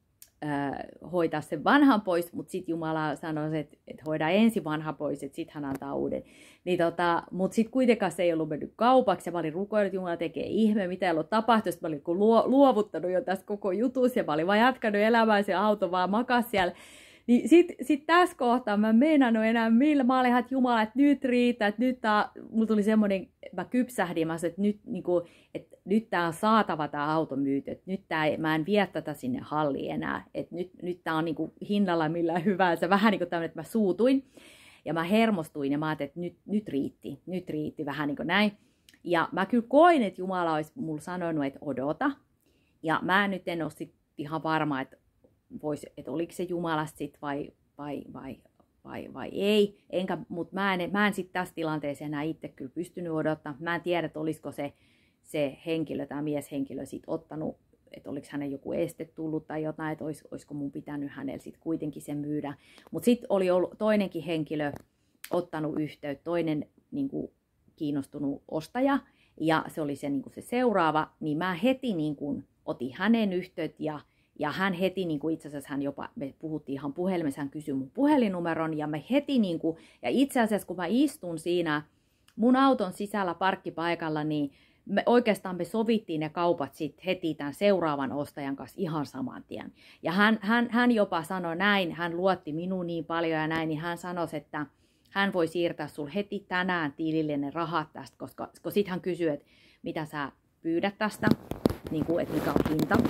hoitaa sen vanhan pois, mutta sitten Jumala sanoi, että, että hoida ensin vanha pois, että sitten hän antaa uuden. Niin tota, mutta sitten kuitenkaan se ei ollut mennyt kaupaksi, ja mä olin rukoillut, että Jumala tekee ihme, mitä ei ollut tapahtunut. Mä olin luovuttanut jo tästä koko jutussa, ja mä olin vaan jatkanut elämää, se auto vaan makas siellä. Niin sitten sit tässä kohtaa mä en meinannut enää millä. Mä olin, että Jumala, että nyt riittää, että nyt tää, mulla tuli semmoinen, mä kypsähdin, mä sanoin, että nyt, niinku, että nyt tää on saatava tää auto myyty, että nyt tää, mä en vie tätä sinne halliin enää, että nyt, nyt tää on niinku hinnalla millään hyvänsä, vähän niin kuin tämmöinen, että mä suutuin ja mä hermostuin ja mä ajattelin, että nyt, nyt riitti, nyt riitti, vähän niin kuin näin. Ja mä kyllä koin, että Jumala olisi mulle sanonut, että odota, ja mä nyt en ole sit ihan varma, että vois, että oliko se Jumalasta sit vai, vai, vai, vai, vai ei. Enkä, mutta mä en, mä en sitten tässä tilanteessa enää itse kyllä pystynyt odottamaan. Mä en tiedä, että olisiko se, se henkilö, tämä mieshenkilö sitten ottanut, että oliko hänen joku este tullut tai jotain, että olis, olisiko mun pitänyt hänellä sitten kuitenkin sen myydä. Mutta sitten oli ollut toinenkin henkilö ottanut yhteyttä, toinen niin kuin, kiinnostunut ostaja, ja se oli se, niin kuin se seuraava, niin mä heti niin kuin, otin hänen yhteyttä ja Ja hän heti, niin kuin itse asiassa hän jopa, me puhuttiin ihan puhelimessa, hän kysyi mun puhelinnumeron ja me heti, niin kuin, ja itse asiassa kun mä istun siinä mun auton sisällä parkkipaikalla, niin me, oikeastaan me sovittiin ne kaupat sitten heti tämän seuraavan ostajan kanssa ihan saman tien. Ja hän, hän, hän jopa sanoi näin, hän luotti minuun niin paljon ja näin, niin hän sanoi, että hän voi siirtää sul heti tänään tilille ne rahat tästä, koska, koska sitten hän kysyi, että mitä sä pyydät tästä, niin kuin, että mikä on hinta.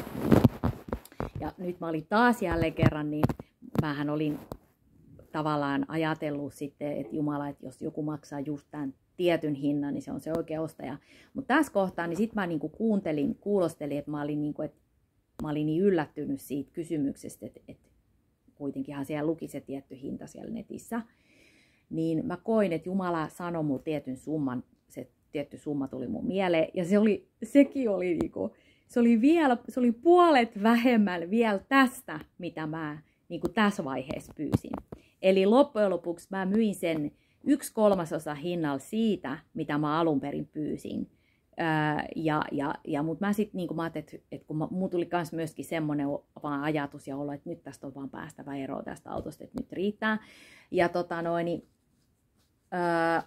Ja nyt mä olin taas jälleen kerran, niin mähän olin tavallaan ajatellut sitten, että Jumala, että jos joku maksaa just tämän tietyn hinnan, niin se on se oikea ostaja. Mutta tässä kohtaa, niin sitten mä niinku kuuntelin, kuulostelin, että mä olin, niinku, että mä olin niin yllättynyt siitä kysymyksestä, että, että kuitenkinhan siellä luki se tietty hinta siellä netissä. Niin mä koin, että Jumala sanoi mulle tietyn summan, se tietty summa tuli mun mieleen, ja se oli, sekin oli niinku, Se oli, vielä, se oli puolet vähemmän vielä tästä, mitä mä niin kuin tässä vaiheessa pyysin. Eli loppujen lopuksi mä myin sen yksi kolmasosa hinnalla siitä, mitä mä alun perin pyysin. Ää, ja, ja, ja, mutta mä sitten niin mä ajattelin, että, että kun mä, mun tuli kans myöskin semmoinen vaan ajatus ja olo, että nyt tästä on vaan päästävä eroon tästä autosta, että nyt riittää. Ja tota noin, niin, ää,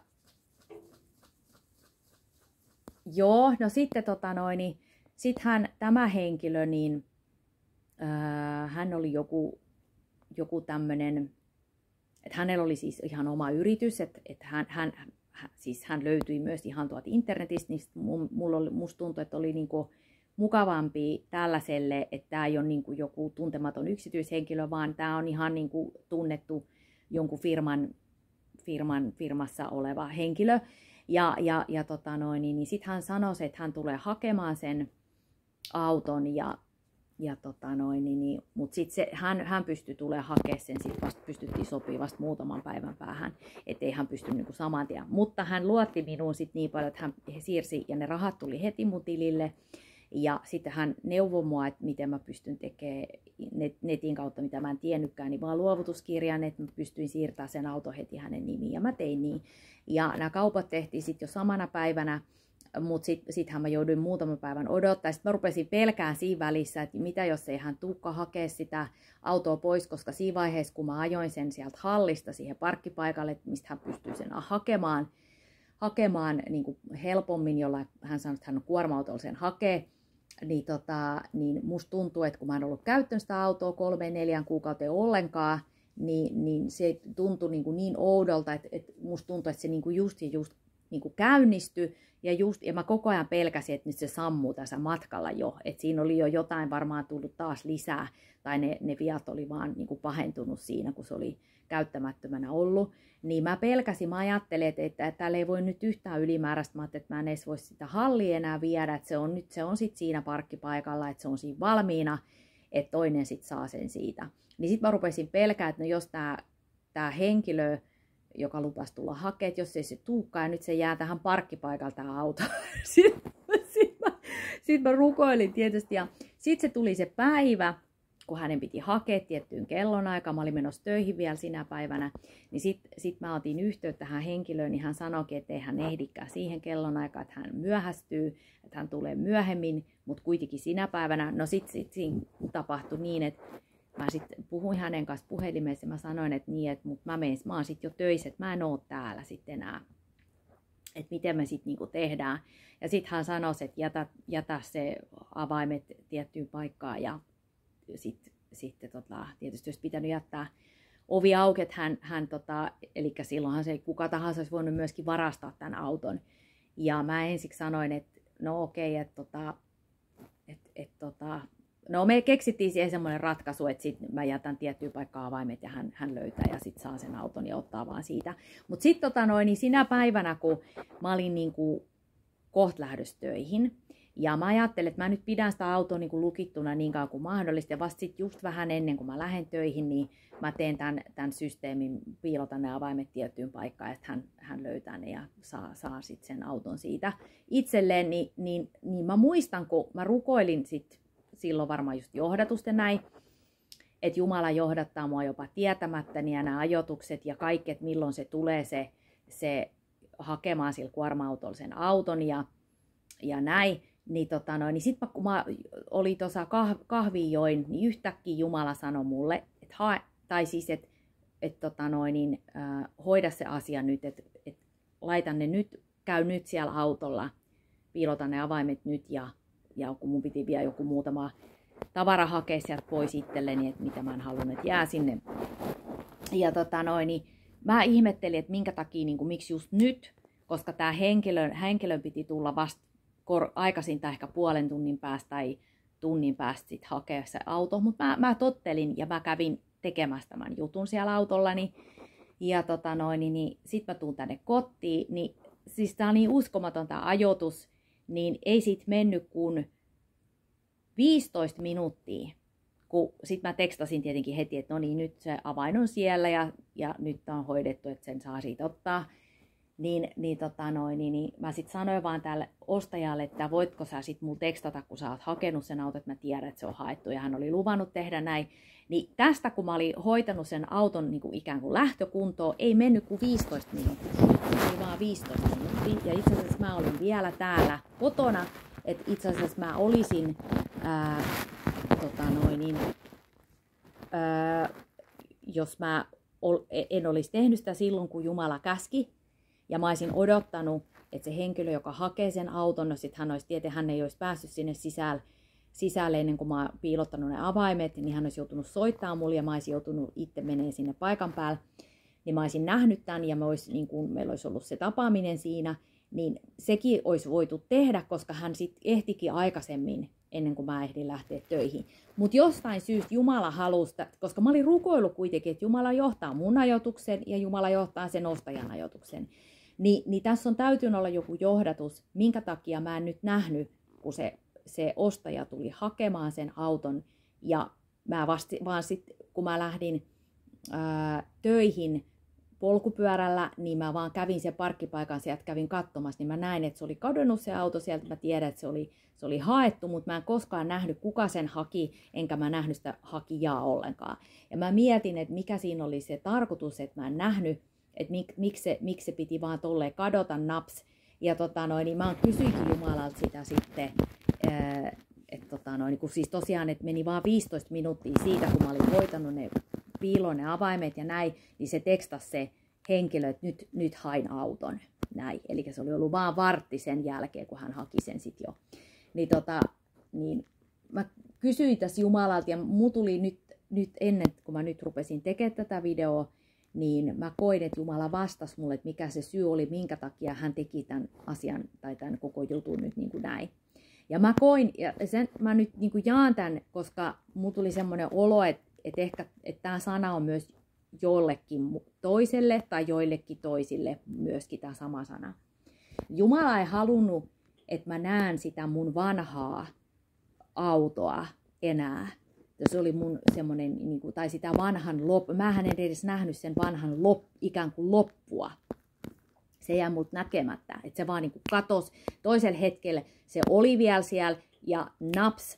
joo, no sitten tota noin, niin, sit hän, tämä henkilö, niin ää, hän oli joku, joku tämmönen, että hänellä oli siis ihan oma yritys, että, että hän, hän siis hän löytyi myös ihan tuolta internetistä, niin mulla oli, musta tuntui, että oli niinku mukavampi tällaiselle, että tämä ei ole niinku joku tuntematon yksityishenkilö, vaan tämä on ihan niinku tunnettu jonkun firman, firman, firmassa oleva henkilö. Ja, ja, ja tota noin, niin, niin sitten hän sanoi, että hän tulee hakemaan sen auton, ja, ja tota noin, niin, niin, mutta sitten hän, hän pystyi tulemaan hakemaan sen, sitten vasta pystyttiin sopimaan vasta muutaman päivän päähän, ettei hän pysty niinku saman tien. Mutta hän luotti minuun sitten niin paljon, että hän siirsi, ja ne rahat tuli heti mun tilille, ja sitten hän neuvoi mua, että miten mä pystyn tekemään netin kautta, mitä mä en tiennytkään, niin vaan luovutuskirjan, että mä pystyin siirtämään sen auton heti hänen nimiin, ja mä tein niin. Ja nämä kaupat tehtiin sitten jo samana päivänä, mutta sitten sit mä jouduin muutaman päivän odottaa. Sitten mä rupesin pelkään siinä välissä, että mitä jos ei hän tuukka hakea sitä autoa pois, koska siinä vaiheessa, kun mä ajoin sen sieltä hallista siihen parkkipaikalle, mistä hän pystyy sen hakemaan, hakemaan niin kuin helpommin, jolla hän sanoi, että hän on kuorma-autolla sen hakee, niin, tota, niin musta tuntuu, että kun mä en ollut käyttänyt sitä autoa kolmeen neljään kuukauteen ollenkaan, niin, niin se tuntui niin, kuin niin oudolta, että, että musta tuntui, että se niin kuin just ja just niin kuin käynnistyi, ja, just, ja mä koko ajan pelkäsin, että nyt se sammuu tässä matkalla jo, että siinä oli jo jotain varmaan tullut taas lisää, tai ne, ne viat oli vaan niin kuin pahentunut siinä, kun se oli käyttämättömänä ollut. Niin mä pelkäsin, mä ajattelin, että, että, että täällä ei voi nyt yhtään ylimääräistä, mä että mä en edes voi sitä hallia enää viedä, että se on nyt se on sit siinä parkkipaikalla, että se on siinä valmiina, että toinen sit saa sen siitä. Niin sit mä rupesin pelkää, että no jos tää, tää henkilö, joka lupasi tulla hakemaan, jos ei se tuukaan, ja nyt se jää tähän parkkipaikalta tämä auto. Sitten sit mä, sit mä rukoilin tietysti, ja sitten se tuli se päivä, kun hänen piti hakea tiettyyn kellonaikaan, mä olin menossa töihin vielä sinä päivänä, niin sitten sit mä otin yhteyttä tähän henkilöön, niin hän sanoikin, että ei hän ehdikään siihen kellonaikaan, että hän myöhästyy, että hän tulee myöhemmin, mutta kuitenkin sinä päivänä. No sitten sit siinä tapahtui niin, että mä sitten puhuin hänen kanssa puhelimessa ja mä sanoin, että niin, että mut mä, menen, mä oon sitten jo töissä, että mä en oo täällä sitten enää. Että miten me sitten niinku tehdään. Ja sitten hän sanoi, että jätä, jätä se avaimet tiettyyn paikkaan. Ja sitten sit, tota, tietysti olisi pitänyt jättää ovi auki, että hän, hän tota, eli silloinhan se kuka tahansa olisi voinut myöskin varastaa tämän auton. Ja mä ensiksi sanoin, että no okei, että tota, et, et, tota, no me keksittiin siihen semmoinen ratkaisu, että sit mä jätän tiettyyn paikkaan avaimet ja hän, hän löytää ja sitten saa sen auton ja ottaa vaan siitä. Mutta sitten tota niin sinä päivänä, kun mä olin niinku kohta lähdössä töihin, ja mä ajattelin, että mä nyt pidän sitä autoa niinku lukittuna niin kauan kuin mahdollista, ja vasta sitten just vähän ennen kuin mä lähden töihin, niin mä teen tämän, tämän systeemin, piilotan ne avaimet tiettyyn paikkaan, että hän, hän löytää ne ja saa, saa sitten sen auton siitä itselleen, niin, niin, niin mä muistan, kun mä rukoilin sitten silloin varmaan just johdatusten näin, että Jumala johdattaa mua jopa tietämättä, niin nämä ajoitukset ja kaikki, että milloin se tulee se, se hakemaan sillä kuorma-autolla sen auton ja, ja näin. Niin, tota noin, niin sitten kun mä olin tuossa kah, kahvin join, niin yhtäkkiä Jumala sanoi mulle, että hae, tai siis, että et, tota noin, niin, äh, hoida se asia nyt, että et, laita ne nyt, käy nyt siellä autolla, piilota ne avaimet nyt ja Ja kun mun piti vielä joku muutama tavara hakea sieltä pois itselleni, että mitä mä en halunnut, että jää sinne. Ja tota noin, niin mä ihmettelin, että minkä takia, niin kuin, miksi just nyt, koska tämä henkilön, henkilön piti tulla vasta aikaisinta ehkä puolen tunnin päästä tai tunnin päästä sit hakea se auto. Mutta mä, mä tottelin ja mä kävin tekemässä tämän jutun siellä autollani. Ja tota noin, niin, niin sit mä tuun tänne kotiin, niin siis tää on niin uskomaton tää ajoitus, niin ei siitä mennyt kuin viisitoista minuuttia, kun sitten mä tekstasin tietenkin heti, että no niin, nyt se avain on siellä ja, ja nyt on hoidettu, että sen saa siitä ottaa. Niin, niin, tota noin, niin, niin mä sitten sanoin vaan tälle ostajalle, että voitko sä sitten mulle tekstata, kun sä oot hakenut sen auton, että mä tiedän, että se on haettu ja hän oli luvannut tehdä näin. Niin tästä, kun mä olin hoitanut sen auton niin kuin ikään kuin lähtökuntoon, ei mennyt kuin viisitoista minuuttia. Se oli vaan viisitoista minuuttia. asti, ja itse asiassa mä olin vielä täällä kotona, että itse asiassa mä olisin, ää, tota noin, niin, ää, jos mä ol, en olisi tehnyt sitä silloin, kun Jumala käski, ja mä olisin odottanut, että se henkilö, joka hakee sen auton, no sit hän olisi tietenkin, hän ei olisi päässyt sinne sisälle, sisälle ennen kuin mä oon piilottanut ne avaimet, niin hän olisi joutunut soittamaan mulle ja mä olisin joutunut itse menee sinne paikan päälle. Niin mä olisin nähnyt tämän ja olisi, niin kun meillä olisi ollut se tapaaminen siinä, niin sekin olisi voitu tehdä, koska hän sitten ehtikin aikaisemmin ennen kuin mä ehdin lähteä töihin. Mutta jostain syystä Jumala halusi, koska mä olin rukoillut kuitenkin, että Jumala johtaa mun ajoituksen ja Jumala johtaa sen ostajan ajoituksen. Ni, niin tässä on täytynyt olla joku johdatus, minkä takia mä en nyt nähnyt, kun se, se ostaja tuli hakemaan sen auton. Ja mä vasti, vaan sitten, kun mä lähdin ää, töihin polkupyörällä, niin mä vaan kävin sen parkkipaikan sieltä, kävin katsomassa, niin mä näin, että se oli kadonnut se auto sieltä. Mä tiedän, että se oli, se oli haettu, mutta mä en koskaan nähnyt, kuka sen haki, enkä mä nähnyt sitä hakijaa ollenkaan. Ja mä mietin, että mikä siinä oli se tarkoitus, että mä en nähnyt, että mik, miksi, se, miksi se piti vaan tolleen kadota naps. Ja tota noin, niin mä kysyinkin Jumalalta sitä sitten, että tota noin, kun siis tosiaan, että meni vaan viisitoista minuuttia siitä, kun mä olin hoitanut ne piiloon ne avaimet ja näin, niin se tekstasi se henkilö, että nyt, nyt hain auton. Näin. Eli se oli ollut vaan vartti sen jälkeen, kun hän haki sen sitten jo. Niin, tota, niin mä kysyin tässä Jumalalta ja mun tuli nyt, nyt ennen, kun mä nyt rupesin tekemään tätä videoa, niin mä koin, että Jumala vastasi mulle, että mikä se syy oli, minkä takia hän teki tämän asian tai tämän koko jutun nyt niin kuin näin. Ja mä koin, ja sen mä nyt niin kuin jaan tämän, koska mulla tuli semmoinen olo, että, että ehkä että tämä sana on myös jollekin toiselle tai joillekin toisille myöskin tämä sama sana. Jumala ei halunnut, että mä näen sitä mun vanhaa autoa enää. Se oli mun semmoinen, tai sitä vanhan loppu. Mähän en edes nähnyt sen vanhan lop, ikään kuin loppua. Se jäi mut näkemättä. Että se vaan niin kuin katosi. Toisella hetkellä se oli vielä siellä ja naps,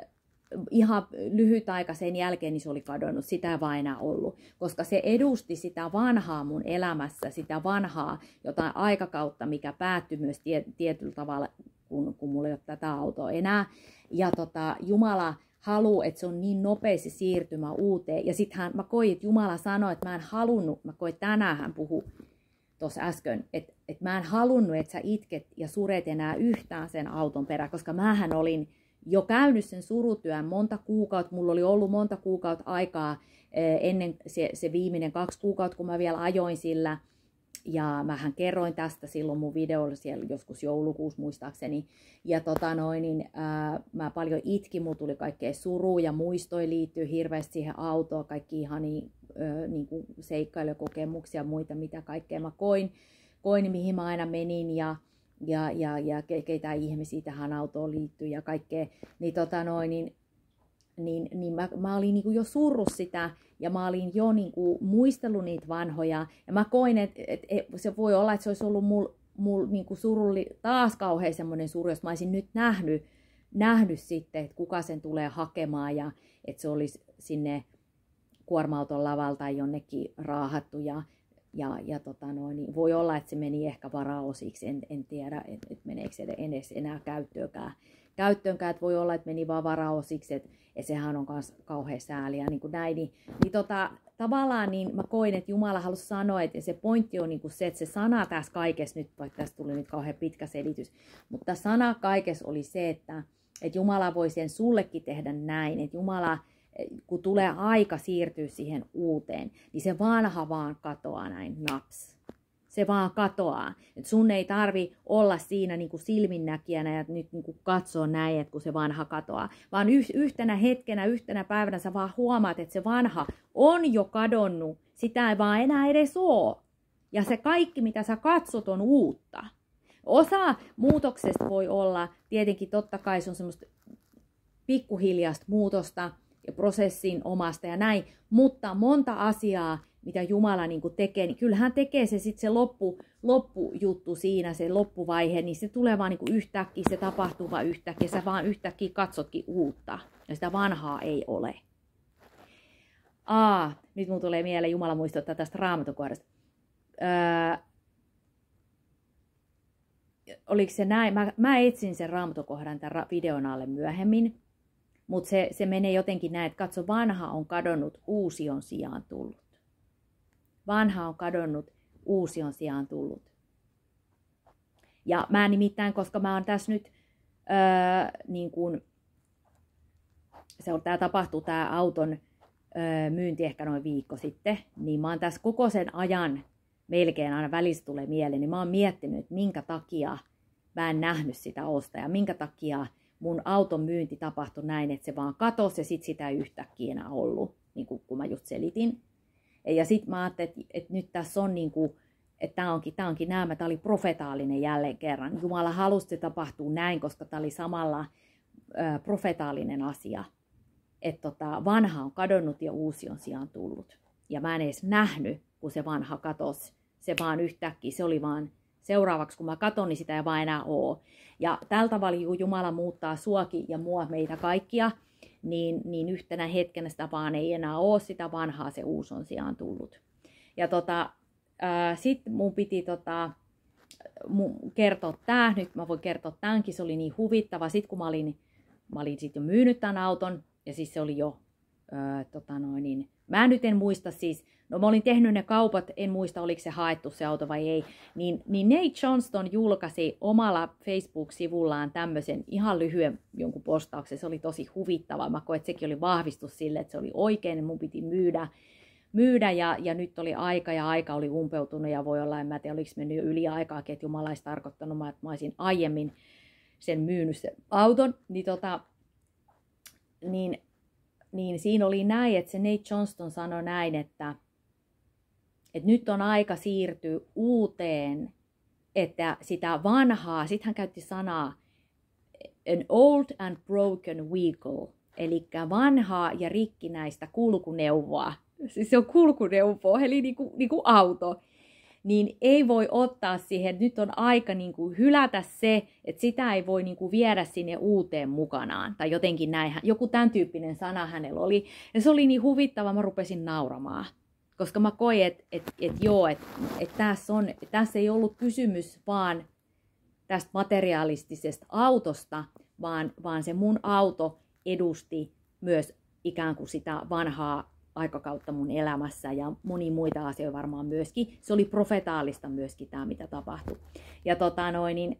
ihan lyhyt aika sen jälkeen niin se oli kadonnut. Sitä ei vaan enää ollut. Koska se edusti sitä vanhaa mun elämässä, sitä vanhaa jotain aikakautta, mikä päättyi myös tie, tietyllä tavalla, kun, kun mulla ei ole tätä autoa enää. Ja tota, Jumala haluu, että se on niin nopea se siirtymä uuteen. Ja sittenhän mä koin, että Jumala sanoi, että mä en halunnut, mä koin, että tänään hän puhui tuossa äsken, että, että mä en halunnut, että sä itket ja suret enää yhtään sen auton perään, koska mähän olin jo käynyt sen surutyön monta kuukautta, mulla oli ollut monta kuukautta aikaa ennen se, se viimeinen kaksi kuukautta, kun mä vielä ajoin sillä. Ja mähän kerroin tästä silloin mun videolla siellä joskus joulukuussa muistaakseni. Ja tota noin, niin, ää, mä paljon itkin, mulla tuli kaikkea surua ja muistoja liittyy hirveästi siihen autoon, kaikki ihania niin kuin seikkailukokemuksia ja muita, mitä kaikkea mä koin, koin mihin mä aina menin ja, ja, ja, ja keitä ihmisiä tähän autoon liittyy ja kaikkea. Niin, tota noin, niin, niin, niin mä, mä olin niin kuin jo surrut sitä. Ja mä olin jo niin kuin muistellut niitä vanhoja. Ja mä koin, että et, et, se voi olla, että se olisi ollut mul, mul niin kuin surulli, taas kauhean semmoinen suru, jos mä olisin nyt nähnyt, nähnyt sitten, että kuka sen tulee hakemaan. Ja että se olisi sinne kuorma-auton lavalta tai jonnekin raahattu. Ja, ja, ja tota noin, niin voi olla, että se meni ehkä varaosiksi. En, en tiedä, että et meneekö se edes enää käyttöönkään. Käyttöönkään, että voi olla, että meni vaan varaosiksi, että et sehän on myös kauhean sääliä, niin kuin näin. Niin, niin tota, tavallaan niin mä koin, että Jumala halusi sanoa, että se pointti on niin kuin se, että se sana tässä kaikessa, nyt vaikka tässä tuli nyt kauhean pitkä selitys, mutta sana kaikessa oli se, että, että Jumala voi sen sullekin tehdä näin, että Jumala, kun tulee aika siirtyä siihen uuteen, niin se vanha vaan katoaa näin naps. Se vaan katoaa. Et sun ei tarvi olla siinä niin kuin silminnäkijänä ja nyt niin kuin katsoa näin, että kun se vanha katoaa. Vaan yhtenä hetkenä, yhtenä päivänä sä vaan huomaat, että se vanha on jo kadonnut. Sitä ei vaan enää edes ole. Ja se kaikki, mitä sä katsot, on uutta. Osa muutoksesta voi olla, tietenkin totta kai se on semmoista pikkuhiljaista muutosta ja prosessin omasta ja näin. Mutta monta asiaa, mitä Jumala niin kuin tekee, niin kyllähän tekee se sitten se loppu, loppujuttu siinä, se loppuvaihe, niin se tulee vaan niin kuin yhtäkkiä, se tapahtuu vaan yhtäkkiä, sä vaan yhtäkkiä katsotkin uutta, ja sitä vanhaa ei ole. Aa, nyt mun tulee mieleen, Jumala muistuttaa tästä Raamatukohdasta. Öö, oliko se näin, mä, mä etsin sen raamatukohdan tämän videon alle myöhemmin, mutta se, se menee jotenkin näin, että katso, vanha on kadonnut, uusi on sijaan tullut. Vanha on kadonnut, uusi on sijaan tullut. Ja mä nimittäin, koska mä oon tässä nyt, öö, niin kuin, se on, tää tapahtuu tää auton öö, myynti ehkä noin viikko sitten, niin mä oon tässä koko sen ajan, melkein aina välissä tulee mieleen, niin mä oon miettinyt, että minkä takia mä en nähnyt sitä ostajaa, minkä takia mun auton myynti tapahtui näin, että se vaan katosi ja sit sitä ei yhtäkkiä enää ollut, niin kuin kun mä just selitin. Ja sit mä ajattelin, että, että nyt tässä on niin kuin, että tää onkin, tää onkin nämä, tää oli profetaalinen jälleen kerran. Jumala halusi, että se tapahtuu näin, koska tää oli samalla ö, profetaalinen asia. Että tota, vanha on kadonnut ja uusi on sijaan tullut. Ja mä en edes nähnyt, kun se vanha katosi. Se vaan yhtäkkiä, se oli vaan seuraavaksi, kun mä katon, niin sitä ei vaan enää ole. Ja tällä tavalla, kun Jumala muuttaa suakin ja mua meitä kaikkia, niin, niin yhtenä hetkenä sitä vaan ei enää ole sitä vanhaa, se uusi on sijaan tullut. Ja tota, sitten mun piti tota, mun kertoa tää, nyt mä voin kertoa tämänkin, se oli niin huvittava. Sitten kun mä olin, mä olin sit jo myynyt tämän auton, ja siis se oli jo, ää, tota noin, niin, mä nyt en muista siis, no mä olin tehnyt ne kaupat, en muista oliko se haettu se auto vai ei, niin, niin Nate Johnston julkaisi omalla Facebook-sivullaan tämmöisen ihan lyhyen jonkun postauksen, se oli tosi huvittava, mä koen, että sekin oli vahvistus sille, että se oli oikein, mun piti myydä, myydä ja, ja nyt oli aika ja aika oli umpeutunut ja voi olla, en mä tiedä, oliko mennyt jo yli aikaakin, että Jumala olisi tarkoittanut, että mä olisin aiemmin sen myynyt sen auton, niin tota, niin, niin siinä oli näin, että se Nate Johnston sanoi näin, että että nyt on aika siirtyä uuteen, että sitä vanhaa, sitten hän käytti sanaa an old and broken vehicle, eli vanhaa ja rikkinäistä kulkuneuvoa, siis se on kulkuneuvo, eli niin kuin, niin kuin auto, niin ei voi ottaa siihen, nyt on aika niin kuin hylätä se, että sitä ei voi niin kuin viedä sinne uuteen mukanaan, tai jotenkin näin, joku tämän tyyppinen sana hänellä oli, ja se oli niin huvittava, mä rupesin nauramaan. Koska mä koin, että et, et joo, että et tässä, on, tässä ei ollut kysymys vaan tästä materialistisesta autosta, vaan, vaan se mun auto edusti myös ikään kuin sitä vanhaa aikakautta mun elämässä ja moni muita asioita varmaan myöskin. Se oli profetaalista myöskin tämä, mitä tapahtui. Ja, tota noin, niin,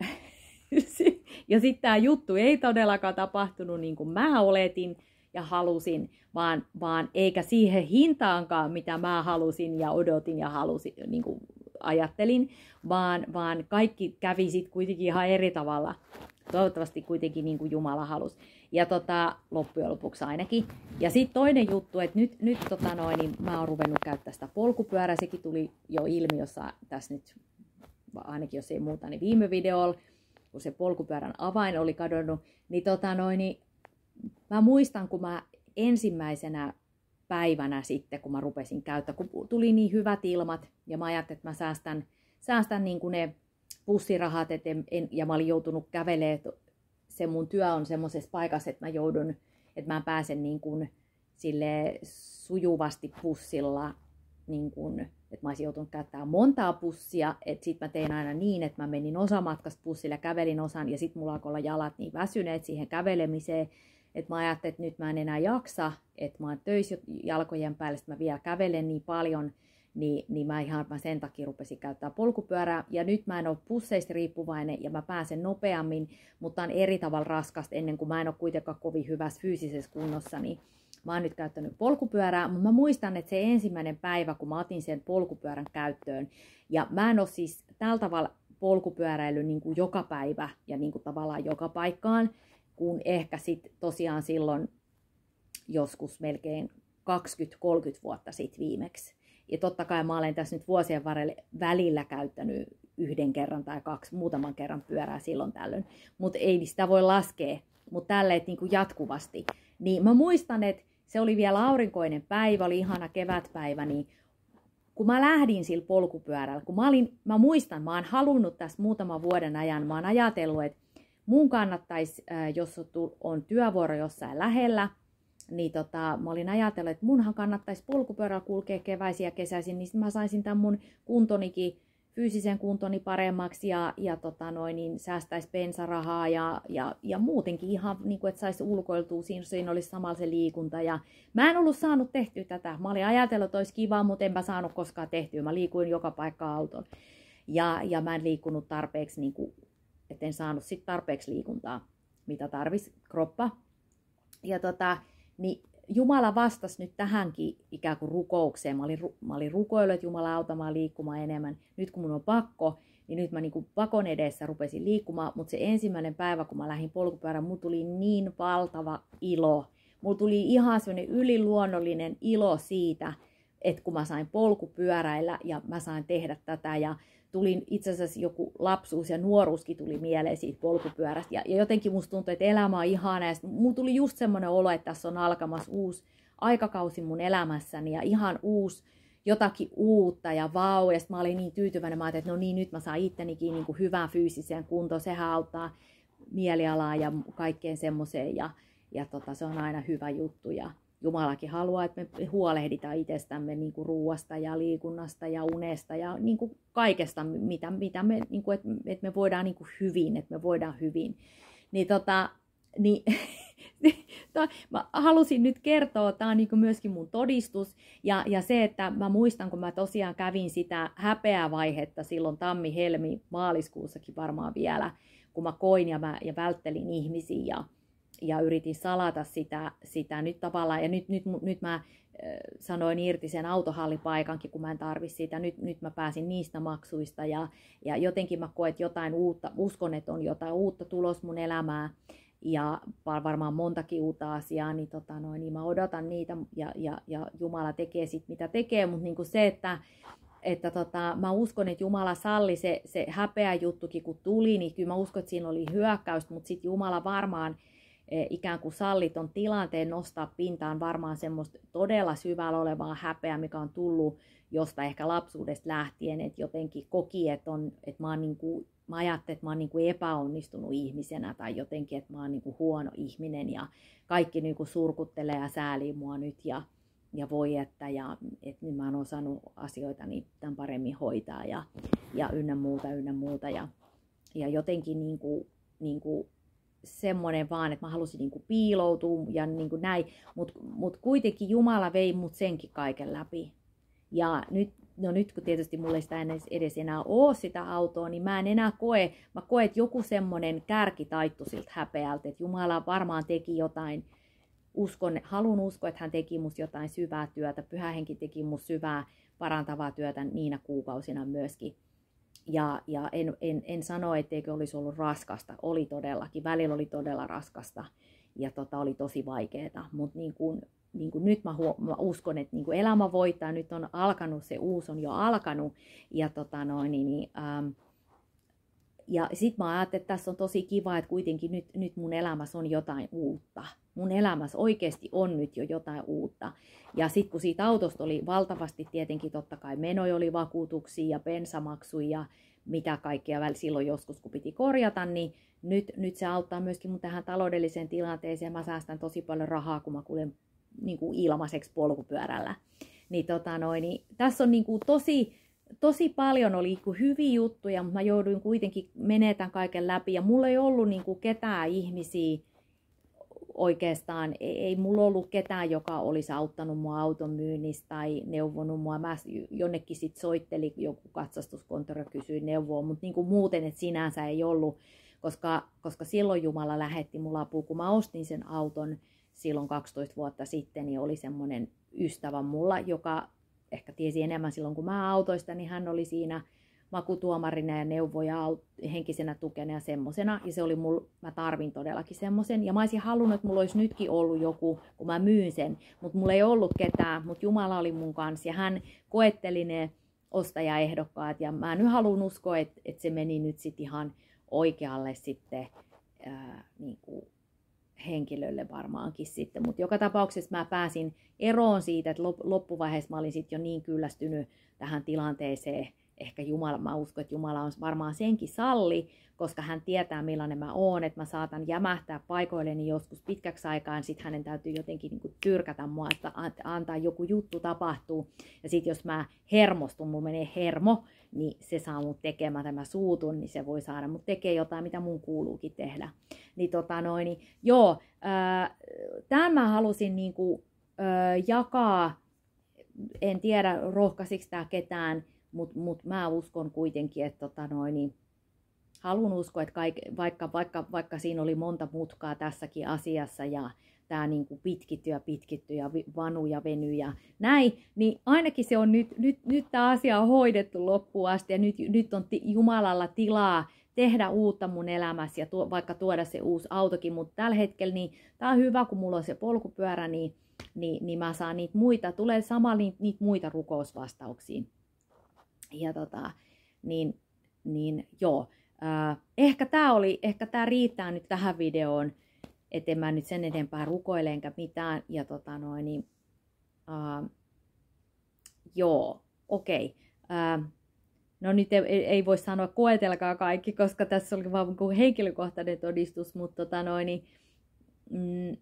ja sitten tämä juttu ei todellakaan tapahtunut niin kuin mä oletin ja halusin, vaan, vaan eikä siihen hintaankaan, mitä mä halusin ja odotin ja halusin, niin kuin ajattelin, vaan, vaan kaikki kävi sitten kuitenkin ihan eri tavalla. Toivottavasti kuitenkin niin kuin Jumala halusi. Ja tota, loppujen lopuksi ainakin. Ja sitten toinen juttu, että nyt, nyt tota noin, niin mä oon ruvennut käyttää sitä polkupyörää. Sekin tuli jo ilmi, jossa tässä nyt, ainakin jos ei muuta, niin viime videolla, kun se polkupyörän avain oli kadonnut, niin tota noin, niin mä muistan, kun mä ensimmäisenä päivänä sitten, kun mä rupesin käyttää, kun tuli niin hyvät ilmat, ja mä ajattelin, että mä säästän, säästän niin kuin ne bussirahat, et en, en, ja mä olin joutunut kävelemään, se mun työ on semmoisessa paikassa, että mä joudun, että mä pääsen niin kuin sille sujuvasti bussilla, niin kuin, että mä olisin joutunut käyttämään montaa bussia, että sit mä tein aina niin, että mä menin osamatkasta bussilla, kävelin osan, ja sit mulla alkoi olla jalat niin väsyneet siihen kävelemiseen, että mä ajattelin, että nyt mä en enää jaksa, että mä oon töissä jalkojen päälle, että mä vielä kävelen niin paljon, niin, niin mä ihan mä sen takia rupesin käyttää polkupyörää. Ja nyt mä en ole busseista riippuvainen ja mä pääsen nopeammin, mutta on eri tavalla raskasta ennen kuin mä en ole kuitenkaan kovin hyvässä fyysisessä kunnossa, niin mä oon nyt käyttänyt polkupyörää, mutta mä muistan, että se ensimmäinen päivä, kun mä otin sen polkupyörän käyttöön, ja mä en ole siis tällä tavalla polkupyöräily niin kuin joka päivä ja niin kuin tavallaan joka paikkaan, kun ehkä sitten tosiaan silloin joskus melkein kaksikymmentä kolmekymmentä vuotta sitten viimeksi. Ja totta kai mä olen tässä nyt vuosien välillä käyttänyt yhden kerran tai kaksi, muutaman kerran pyörää silloin tällöin. Mutta ei sitä voi laskea, mutta tälleen niin jatkuvasti. Niin mä muistan, että se oli vielä aurinkoinen päivä, oli ihana kevätpäivä, niin kun mä lähdin sillä polkupyörällä, kun mä, olin, mä muistan, mä oon halunnut tässä muutaman vuoden ajan, mä oon ajatellut, että mun kannattaisi, jos on työvuoro jossain lähellä, niin tota, mä olin ajatellut, että munhan kannattaisi polkupyörällä kulkea keväisin ja kesäisin, niin mä saisin tämän mun kuntonikin fyysisen kuntoni paremmaksi ja, ja tota noin, niin säästäisi bensarahaa ja, ja, ja muutenkin ihan, niin kuin, että saisi ulkoiltua, siinä, siinä olisi samalla se liikunta. Ja mä en ollut saanut tehtyä tätä. Mä olin ajatellut, että olisi kivaa, mutta en mä saanut koskaan tehtyä. Mä liikuin joka paikkaan auton. Ja, ja mä en liikkunut tarpeeksi, niin kuin, etten saanut sit tarpeeksi liikuntaa, mitä tarvisi kroppa. Ja tota, niin Jumala vastasi nyt tähänkin ikään kuin rukoukseen. Mä olin, mä olin rukoillut, että Jumala auta mä liikkumaan enemmän. Nyt kun mun on pakko, niin nyt mä niin kuin pakon edessä rupesin liikkumaan. Mutta se ensimmäinen päivä, kun mä lähdin polkupyörään, mulla tuli niin valtava ilo. Mulla tuli ihan sellainen yliluonnollinen ilo siitä, että kun mä sain polkupyöräillä ja mä sain tehdä tätä. Ja tuli itse asiassa joku lapsuus ja nuoruuskin tuli mieleen siitä polkupyörästä. Ja, ja jotenkin musta tuntui, että elämä on ihana. Ja mulla tuli just semmoinen olo, että tässä on alkamassa uusi aikakausi mun elämässäni ja ihan uusi, jotakin uutta ja vau. Ja mä olin niin tyytyväinen, mä ajattelin, että no niin, nyt mä saan ittenikin niin kuin hyvään fyysiseen kuntoon. Sehän auttaa mielialaa ja kaikkeen semmoiseen ja, ja tota, se on aina hyvä juttu. Ja Jumalakin haluaa, että me huolehditaan itsestämme niin kuin ruuasta ja liikunnasta ja unesta ja niin kuin kaikesta, mitä, mitä me, niin kuin, että, että me voidaan niin kuin hyvin, että me voidaan hyvin. Niin, tota, niin, mä halusin nyt kertoa, tämä on niin kuin myöskin mun todistus ja, ja se, että mä muistan, kun mä tosiaan kävin sitä häpeävaihetta silloin tammi, helmi, maaliskuussakin varmaan vielä, kun mä koin ja, mä, ja välttelin ihmisiä ja ja yritin salata sitä, sitä nyt tavallaan, ja nyt, nyt, nyt mä äh, sanoin irti sen autohallipaikankin, kun mä en tarvi sitä, nyt, nyt mä pääsin niistä maksuista, ja, ja jotenkin mä koen, että jotain uutta, uskon, että on jotain uutta tulos mun elämää, ja varmaan montakin uutta asiaa, niin, tota noin, niin mä odotan niitä, ja, ja, ja Jumala tekee sit mitä tekee, mutta niin kuin se, että että tota, mä uskon, että Jumala salli se, se häpeä juttukin, kun tuli, niin kyllä mä uskon, että siinä oli hyökkäys, mutta sitten Jumala varmaan ikään kuin salli ton tilanteen nostaa pintaan varmaan semmoista todella syvällä olevaa häpeää, mikä on tullut josta ehkä lapsuudesta lähtien, että jotenkin koki, että, on, että mä, oon niin kuin, mä ajattelin, että mä oon niin kuin epäonnistunut ihmisenä tai jotenkin, että mä oon niin kuin huono ihminen ja kaikki niin kuin surkuttelee ja säälii mua nyt ja, ja voi, että, ja, että nyt mä oon osannut asioita niin tämän paremmin hoitaa ja, ja ynnä muuta, ynnä muuta ja, ja jotenkin niin kuin, niin kuin semmoinen vaan, että mä halusin niinku piiloutua ja niinku näin, mutta mut kuitenkin Jumala vei mut senkin kaiken läpi. Ja nyt, no nyt kun tietysti mulla ei sitä edes enää ole sitä autoa, niin mä en enää koe, mä koen, että joku semmoinen kärki taittu siltä häpeältä, että Jumala varmaan teki jotain, uskon, halun uskoa, että hän teki musta jotain syvää työtä, Pyhä Henki teki musta syvää parantavaa työtä niinä kuukausina myöskin. Ja, ja en, en, en sano, etteikö olisi ollut raskasta. Oli todellakin. Välillä oli todella raskasta ja tota, oli tosi vaikeaa. Mutta niin kuin, niin kuin nyt mä, huo, mä uskon, että niin kuin elämä voittaa. Nyt on alkanut, se uusi on jo alkanut. Ja, tota noin, niin, ähm, ja sitten mä ajattelin, että tässä on tosi kiva, että kuitenkin nyt, nyt mun elämässä on jotain uutta. Mun elämässä oikeasti on nyt jo jotain uutta. Ja sitten kun siitä autosta oli valtavasti tietenkin totta kai menoja, oli vakuutuksia ja bensamaksuja ja mitä kaikkea silloin joskus kun piti korjata, niin nyt, nyt se auttaa myöskin mun tähän taloudelliseen tilanteeseen. Mä säästän tosi paljon rahaa, kun mä kuljen niin kuin ilmaiseksi polkupyörällä. Niin, tota noin, niin tässä on niin kuin tosi... Tosi paljon oli hyviä juttuja, mutta mä jouduin kuitenkin menetän kaiken läpi. Ja mulla ei ollut niin kuin ketään ihmisiä oikeastaan. Ei, ei mulla ollut ketään, joka olisi auttanut mua auton myynnissä tai neuvonut mua. Mä jonnekin sit soittelin, joku katsastuskonttori kysyi neuvoa, mutta niin kuin muuten, että sinänsä ei ollut. Koska, koska silloin Jumala lähetti mulla apua, kun mä ostin sen auton silloin kaksitoista vuotta sitten, niin oli semmoinen ystävä mulla, joka... ehkä tiesi enemmän silloin, kun mä autoista, niin hän oli siinä makutuomarina ja neuvoja henkisenä tukena ja semmosena. Ja se oli mulla, mä tarvin todellakin semmosen. Ja mä olisin halunnut, että mulla olisi nytkin ollut joku, kun mä myyn sen. Mutta mulla ei ollut ketään, mutta Jumala oli mun kanssa. Ja hän koetteli ne ostajaehdokkaat. Ja mä nyt haluan uskoa, että, että se meni nyt sitten ihan oikealle sitten ää, niin kuin henkilölle varmaankin sitten, mutta joka tapauksessa mä pääsin eroon siitä, että loppuvaiheessa mä olin sitten jo niin kyllästynyt tähän tilanteeseen, ehkä Jumala, mä uskon, että Jumala on varmaan senkin salli, koska hän tietää millainen mä oon, että mä saatan jämähtää paikoilleni joskus pitkäksi aikaan, sit hänen täytyy jotenkin niin kuin tyrkätä mua, että antaa joku juttu tapahtuu, ja sit jos mä hermostun, mulla menee hermo, niin se saa mut tekemään, että mä suutun, niin se voi saada mut tekee jotain, mitä mun kuuluukin tehdä. Niin tota noin, niin, joo, ää, tämän mä halusin niinku, ää, jakaa, en tiedä rohkaisiko tää ketään, mutta mut mä uskon kuitenkin, että tota noin, niin, haluan uskoa, että kaik, vaikka, vaikka, vaikka siinä oli monta mutkaa tässäkin asiassa ja tämä niinku pitkitty ja pitkitty ja vanu ja veny ja näin, niin ainakin se on nyt, nyt, nyt tämä asia on hoidettu loppuun asti ja nyt, nyt on ti, Jumalalla tilaa tehdä uutta mun elämässä ja tuo, vaikka tuoda se uusi autokin, mutta tällä hetkellä niin tämä on hyvä, kun mulla on se polkupyörä, niin, niin, niin mä saan niitä muita, tulee samalla niitä, niitä muita rukousvastauksiin. Ja tota, niin, niin joo. Uh, ehkä tämä oli, ehkä tämä riittää nyt tähän videoon, et en mä nyt sen enempää rukoile enkä mitään. Ja tota noin, niin, uh, joo, okei. Okay. Uh, no nyt ei, ei voi sanoa koetelkaa kaikki, koska tässä oli vaan henkilökohtainen todistus, mutta tota noin, niin, mm,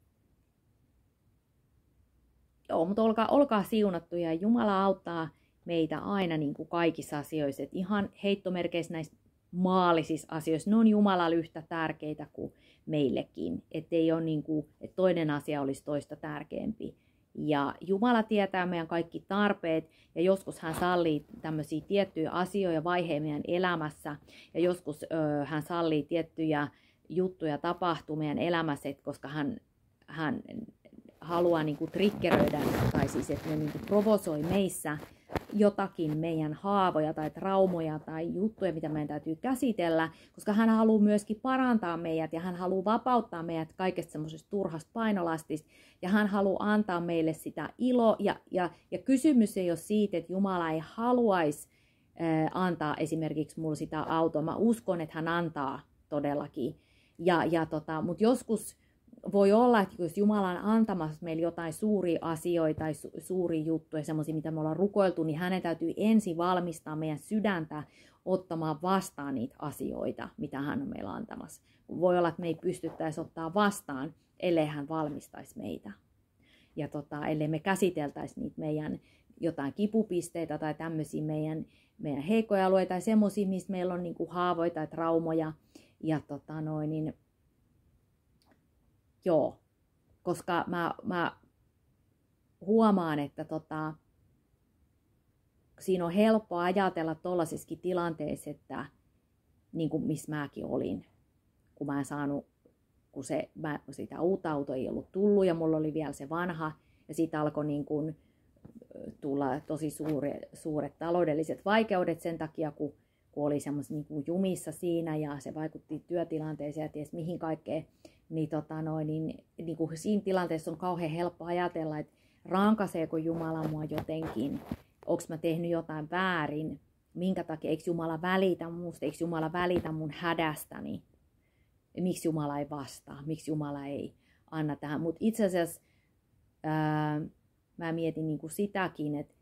joo, mutta olkaa, olkaa siunattuja ja Jumala auttaa meitä aina niin kuin kaikissa asioissa. Et ihan heittomerkeissä näissä maallisissa asioissa, ne on Jumalalle yhtä tärkeitä kuin meillekin. Että ei ole niin kuin, että toinen asia olisi toista tärkeämpi. Ja Jumala tietää meidän kaikki tarpeet ja joskus hän sallii tämmöisiä tiettyjä asioita, vaiheita meidän elämässä. Ja joskus ö, hän sallii tiettyjä juttuja tapahtuu meidän elämässä, koska hän, hän haluaa niin kuin triggeröidä, tai siis että ne niin kuin provosoi meissä jotakin meidän haavoja tai traumoja tai juttuja, mitä meidän täytyy käsitellä, koska hän haluaa myöskin parantaa meidät ja hän haluaa vapauttaa meidät kaikesta semmoisesta turhasta painolastista ja hän haluaa antaa meille sitä iloa ja, ja, ja kysymys ei ole siitä, että Jumala ei haluaisi äh, antaa esimerkiksi mulle sitä autoa. Mä uskon, että hän antaa todellakin, ja, ja tota, mutta joskus voi olla, että jos Jumala on antamassa meille jotain suuria asioita tai su- suuria juttuja, semmoisia, mitä me ollaan rukoiltu, niin hänen täytyy ensin valmistaa meidän sydäntä ottamaan vastaan niitä asioita, mitä hän on meillä antamassa. Voi olla, että me ei pystyttäisi ottaa vastaan, ellei hän valmistaisi meitä. Ja tota, ellei me käsiteltäisi niitä meidän jotain kipupisteitä tai tämmöisiä meidän, meidän heikkoja alueita tai semmoisia, missä meillä on niinku haavoja tai traumoja. Ja tota noin, niin joo, koska mä, mä huomaan, että tota, siinä on helppo ajatella tuollaisessakin tilanteessa, että niin kuin missä mäkin olin, kun mä en saanut, kun se, mä, sitä uutta autoa ei ollut tullut ja mulla oli vielä se vanha, ja siitä alkoi niin kuin tulla tosi suure, suuret taloudelliset vaikeudet sen takia, kun, kun oli semmoista niin kuin jumissa siinä ja se vaikutti työtilanteeseen ja ties mihin kaikkeen. Niin, tota noin, niin, niin kuin siinä tilanteessa on kauhean helppo ajatella, että rankaseeko Jumala mua jotenkin, onko mä tehnyt jotain väärin, minkä takia, eikö Jumala välitä musta, eikö Jumala välitä mun hädästäni, miksi Jumala ei vastaa, miksi Jumala ei anna tähän. Mutta itse asiassa ää, mä mietin niin kuin sitäkin, että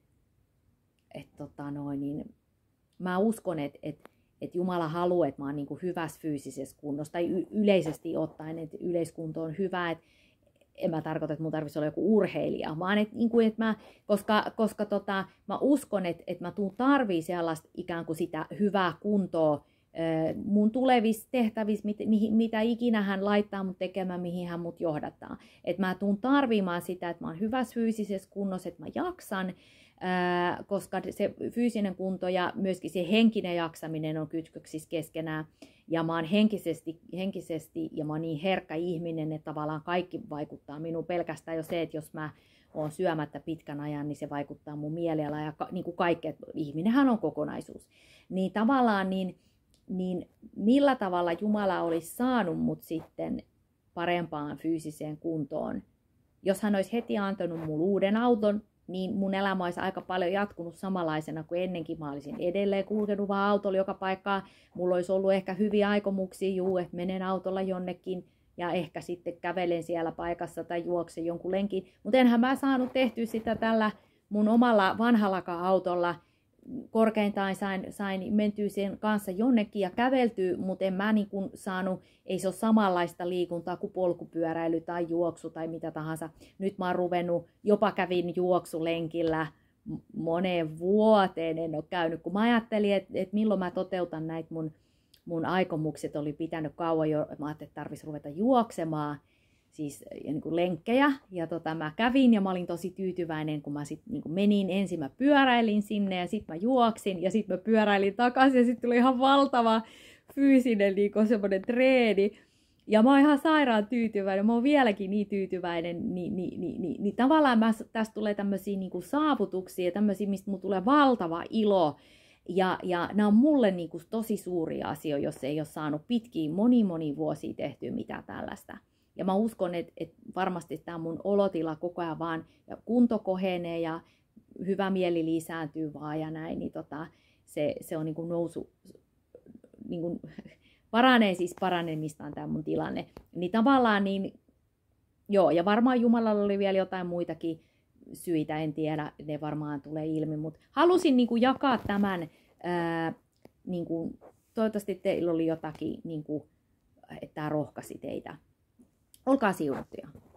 et, tota noin, niin, mä uskon, että et, että Jumala haluaa, että mä oon niin kuin hyvässä fyysisessä kunnossa, tai y- yleisesti ottaen, että yleiskunto on hyvä, että en mä tarkoita, että mun tarvitsisi olla joku urheilija, vaan että, niin kuin, että mä, koska, koska tota, mä uskon, että, että mä tuun tarvii sellaista ikään kuin sitä hyvää kuntoa mun tulevissa tehtävissä, mit, mihin, mitä ikinä hän laittaa mut tekemään, mihin hän mut johdattaa. Että mä tuun tarvimaan sitä, että mä oon hyvässä fyysisessä kunnossa, että mä jaksan, ää, koska se fyysinen kunto ja myöskin se henkinen jaksaminen on kytköksissä keskenään. Ja mä oon henkisesti, henkisesti ja mä oon niin herkkä ihminen, että tavallaan kaikki vaikuttaa minuun. Pelkästään jo se, että jos mä oon syömättä pitkän ajan, niin se vaikuttaa mun mielialaan ja ka, niin kuin kaikki, ihminenhän on kokonaisuus. Niin tavallaan niin, niin millä tavalla Jumala olisi saanut mut sitten parempaan fyysiseen kuntoon. Jos hän olisi heti antanut mulle uuden auton, niin mun elämä olisi aika paljon jatkunut samanlaisena kuin ennenkin. Mä olisin edelleen kulkenut vaan autolla joka paikkaan. Mulla olisi ollut ehkä hyviä aikomuksia, juu, että menen autolla jonnekin ja ehkä sitten kävelen siellä paikassa tai juoksen jonkun lenkin. Mutta enhän mä saanut tehtyä sitä tällä mun omalla vanhallakaan autolla korkeintaan sain, sain mentyä sen kanssa jonnekin ja käveltyä, mutta en mä niin kuin saanut, ei se ole samanlaista liikuntaa kuin polkupyöräily tai juoksu tai mitä tahansa. Nyt mä oon ruvennut, jopa kävin juoksulenkillä moneen vuoteen, en ole käynyt, kun mä ajattelin, että, että milloin mä toteutan näitä mun, mun aikomukset, oli pitänyt kauan jo, mä ajattelin, että tarvitsisi ruveta juoksemaan, siis niin kuin lenkkejä, ja tota, mä kävin ja mä olin tosi tyytyväinen, kun mä sit niin kuin menin, ensin mä pyöräilin sinne ja sitten mä juoksin ja sitten mä pyöräilin takaisin ja sitten tuli ihan valtava fyysinen niin kuin semmoinen treeni. Ja mä oon ihan sairaan tyytyväinen, mä oon vieläkin niin tyytyväinen, niin, niin, niin, niin, niin tavallaan mä, tästä tulee tämmöisiä niin kuin saavutuksia, tämmöisiä, mistä mulla tulee valtava ilo. Ja, ja nämä on mulle niin kuin tosi suuria asioita, jos ei ole saanut pitkiin moni moni vuosia tehtyä mitään tällaista. Ja mä uskon, että, että varmasti tämä mun olotila koko ajan vaan, ja kunto kohenee ja hyvä mieli lisääntyy vaan ja näin, niin tota, se, se on niin kuin nousu, niin kuin, paranee siis paranemistaan tämä mun tilanne. Niin tavallaan niin, joo, ja varmaan Jumalalla oli vielä jotain muitakin syitä, en tiedä, ne varmaan tulee ilmi, mutta halusin niin kuin jakaa tämän, ää, niin kuin, toivottavasti teillä oli jotakin, niin kuin, että tämä rohkaisi teitä. Olkaa siunattuja.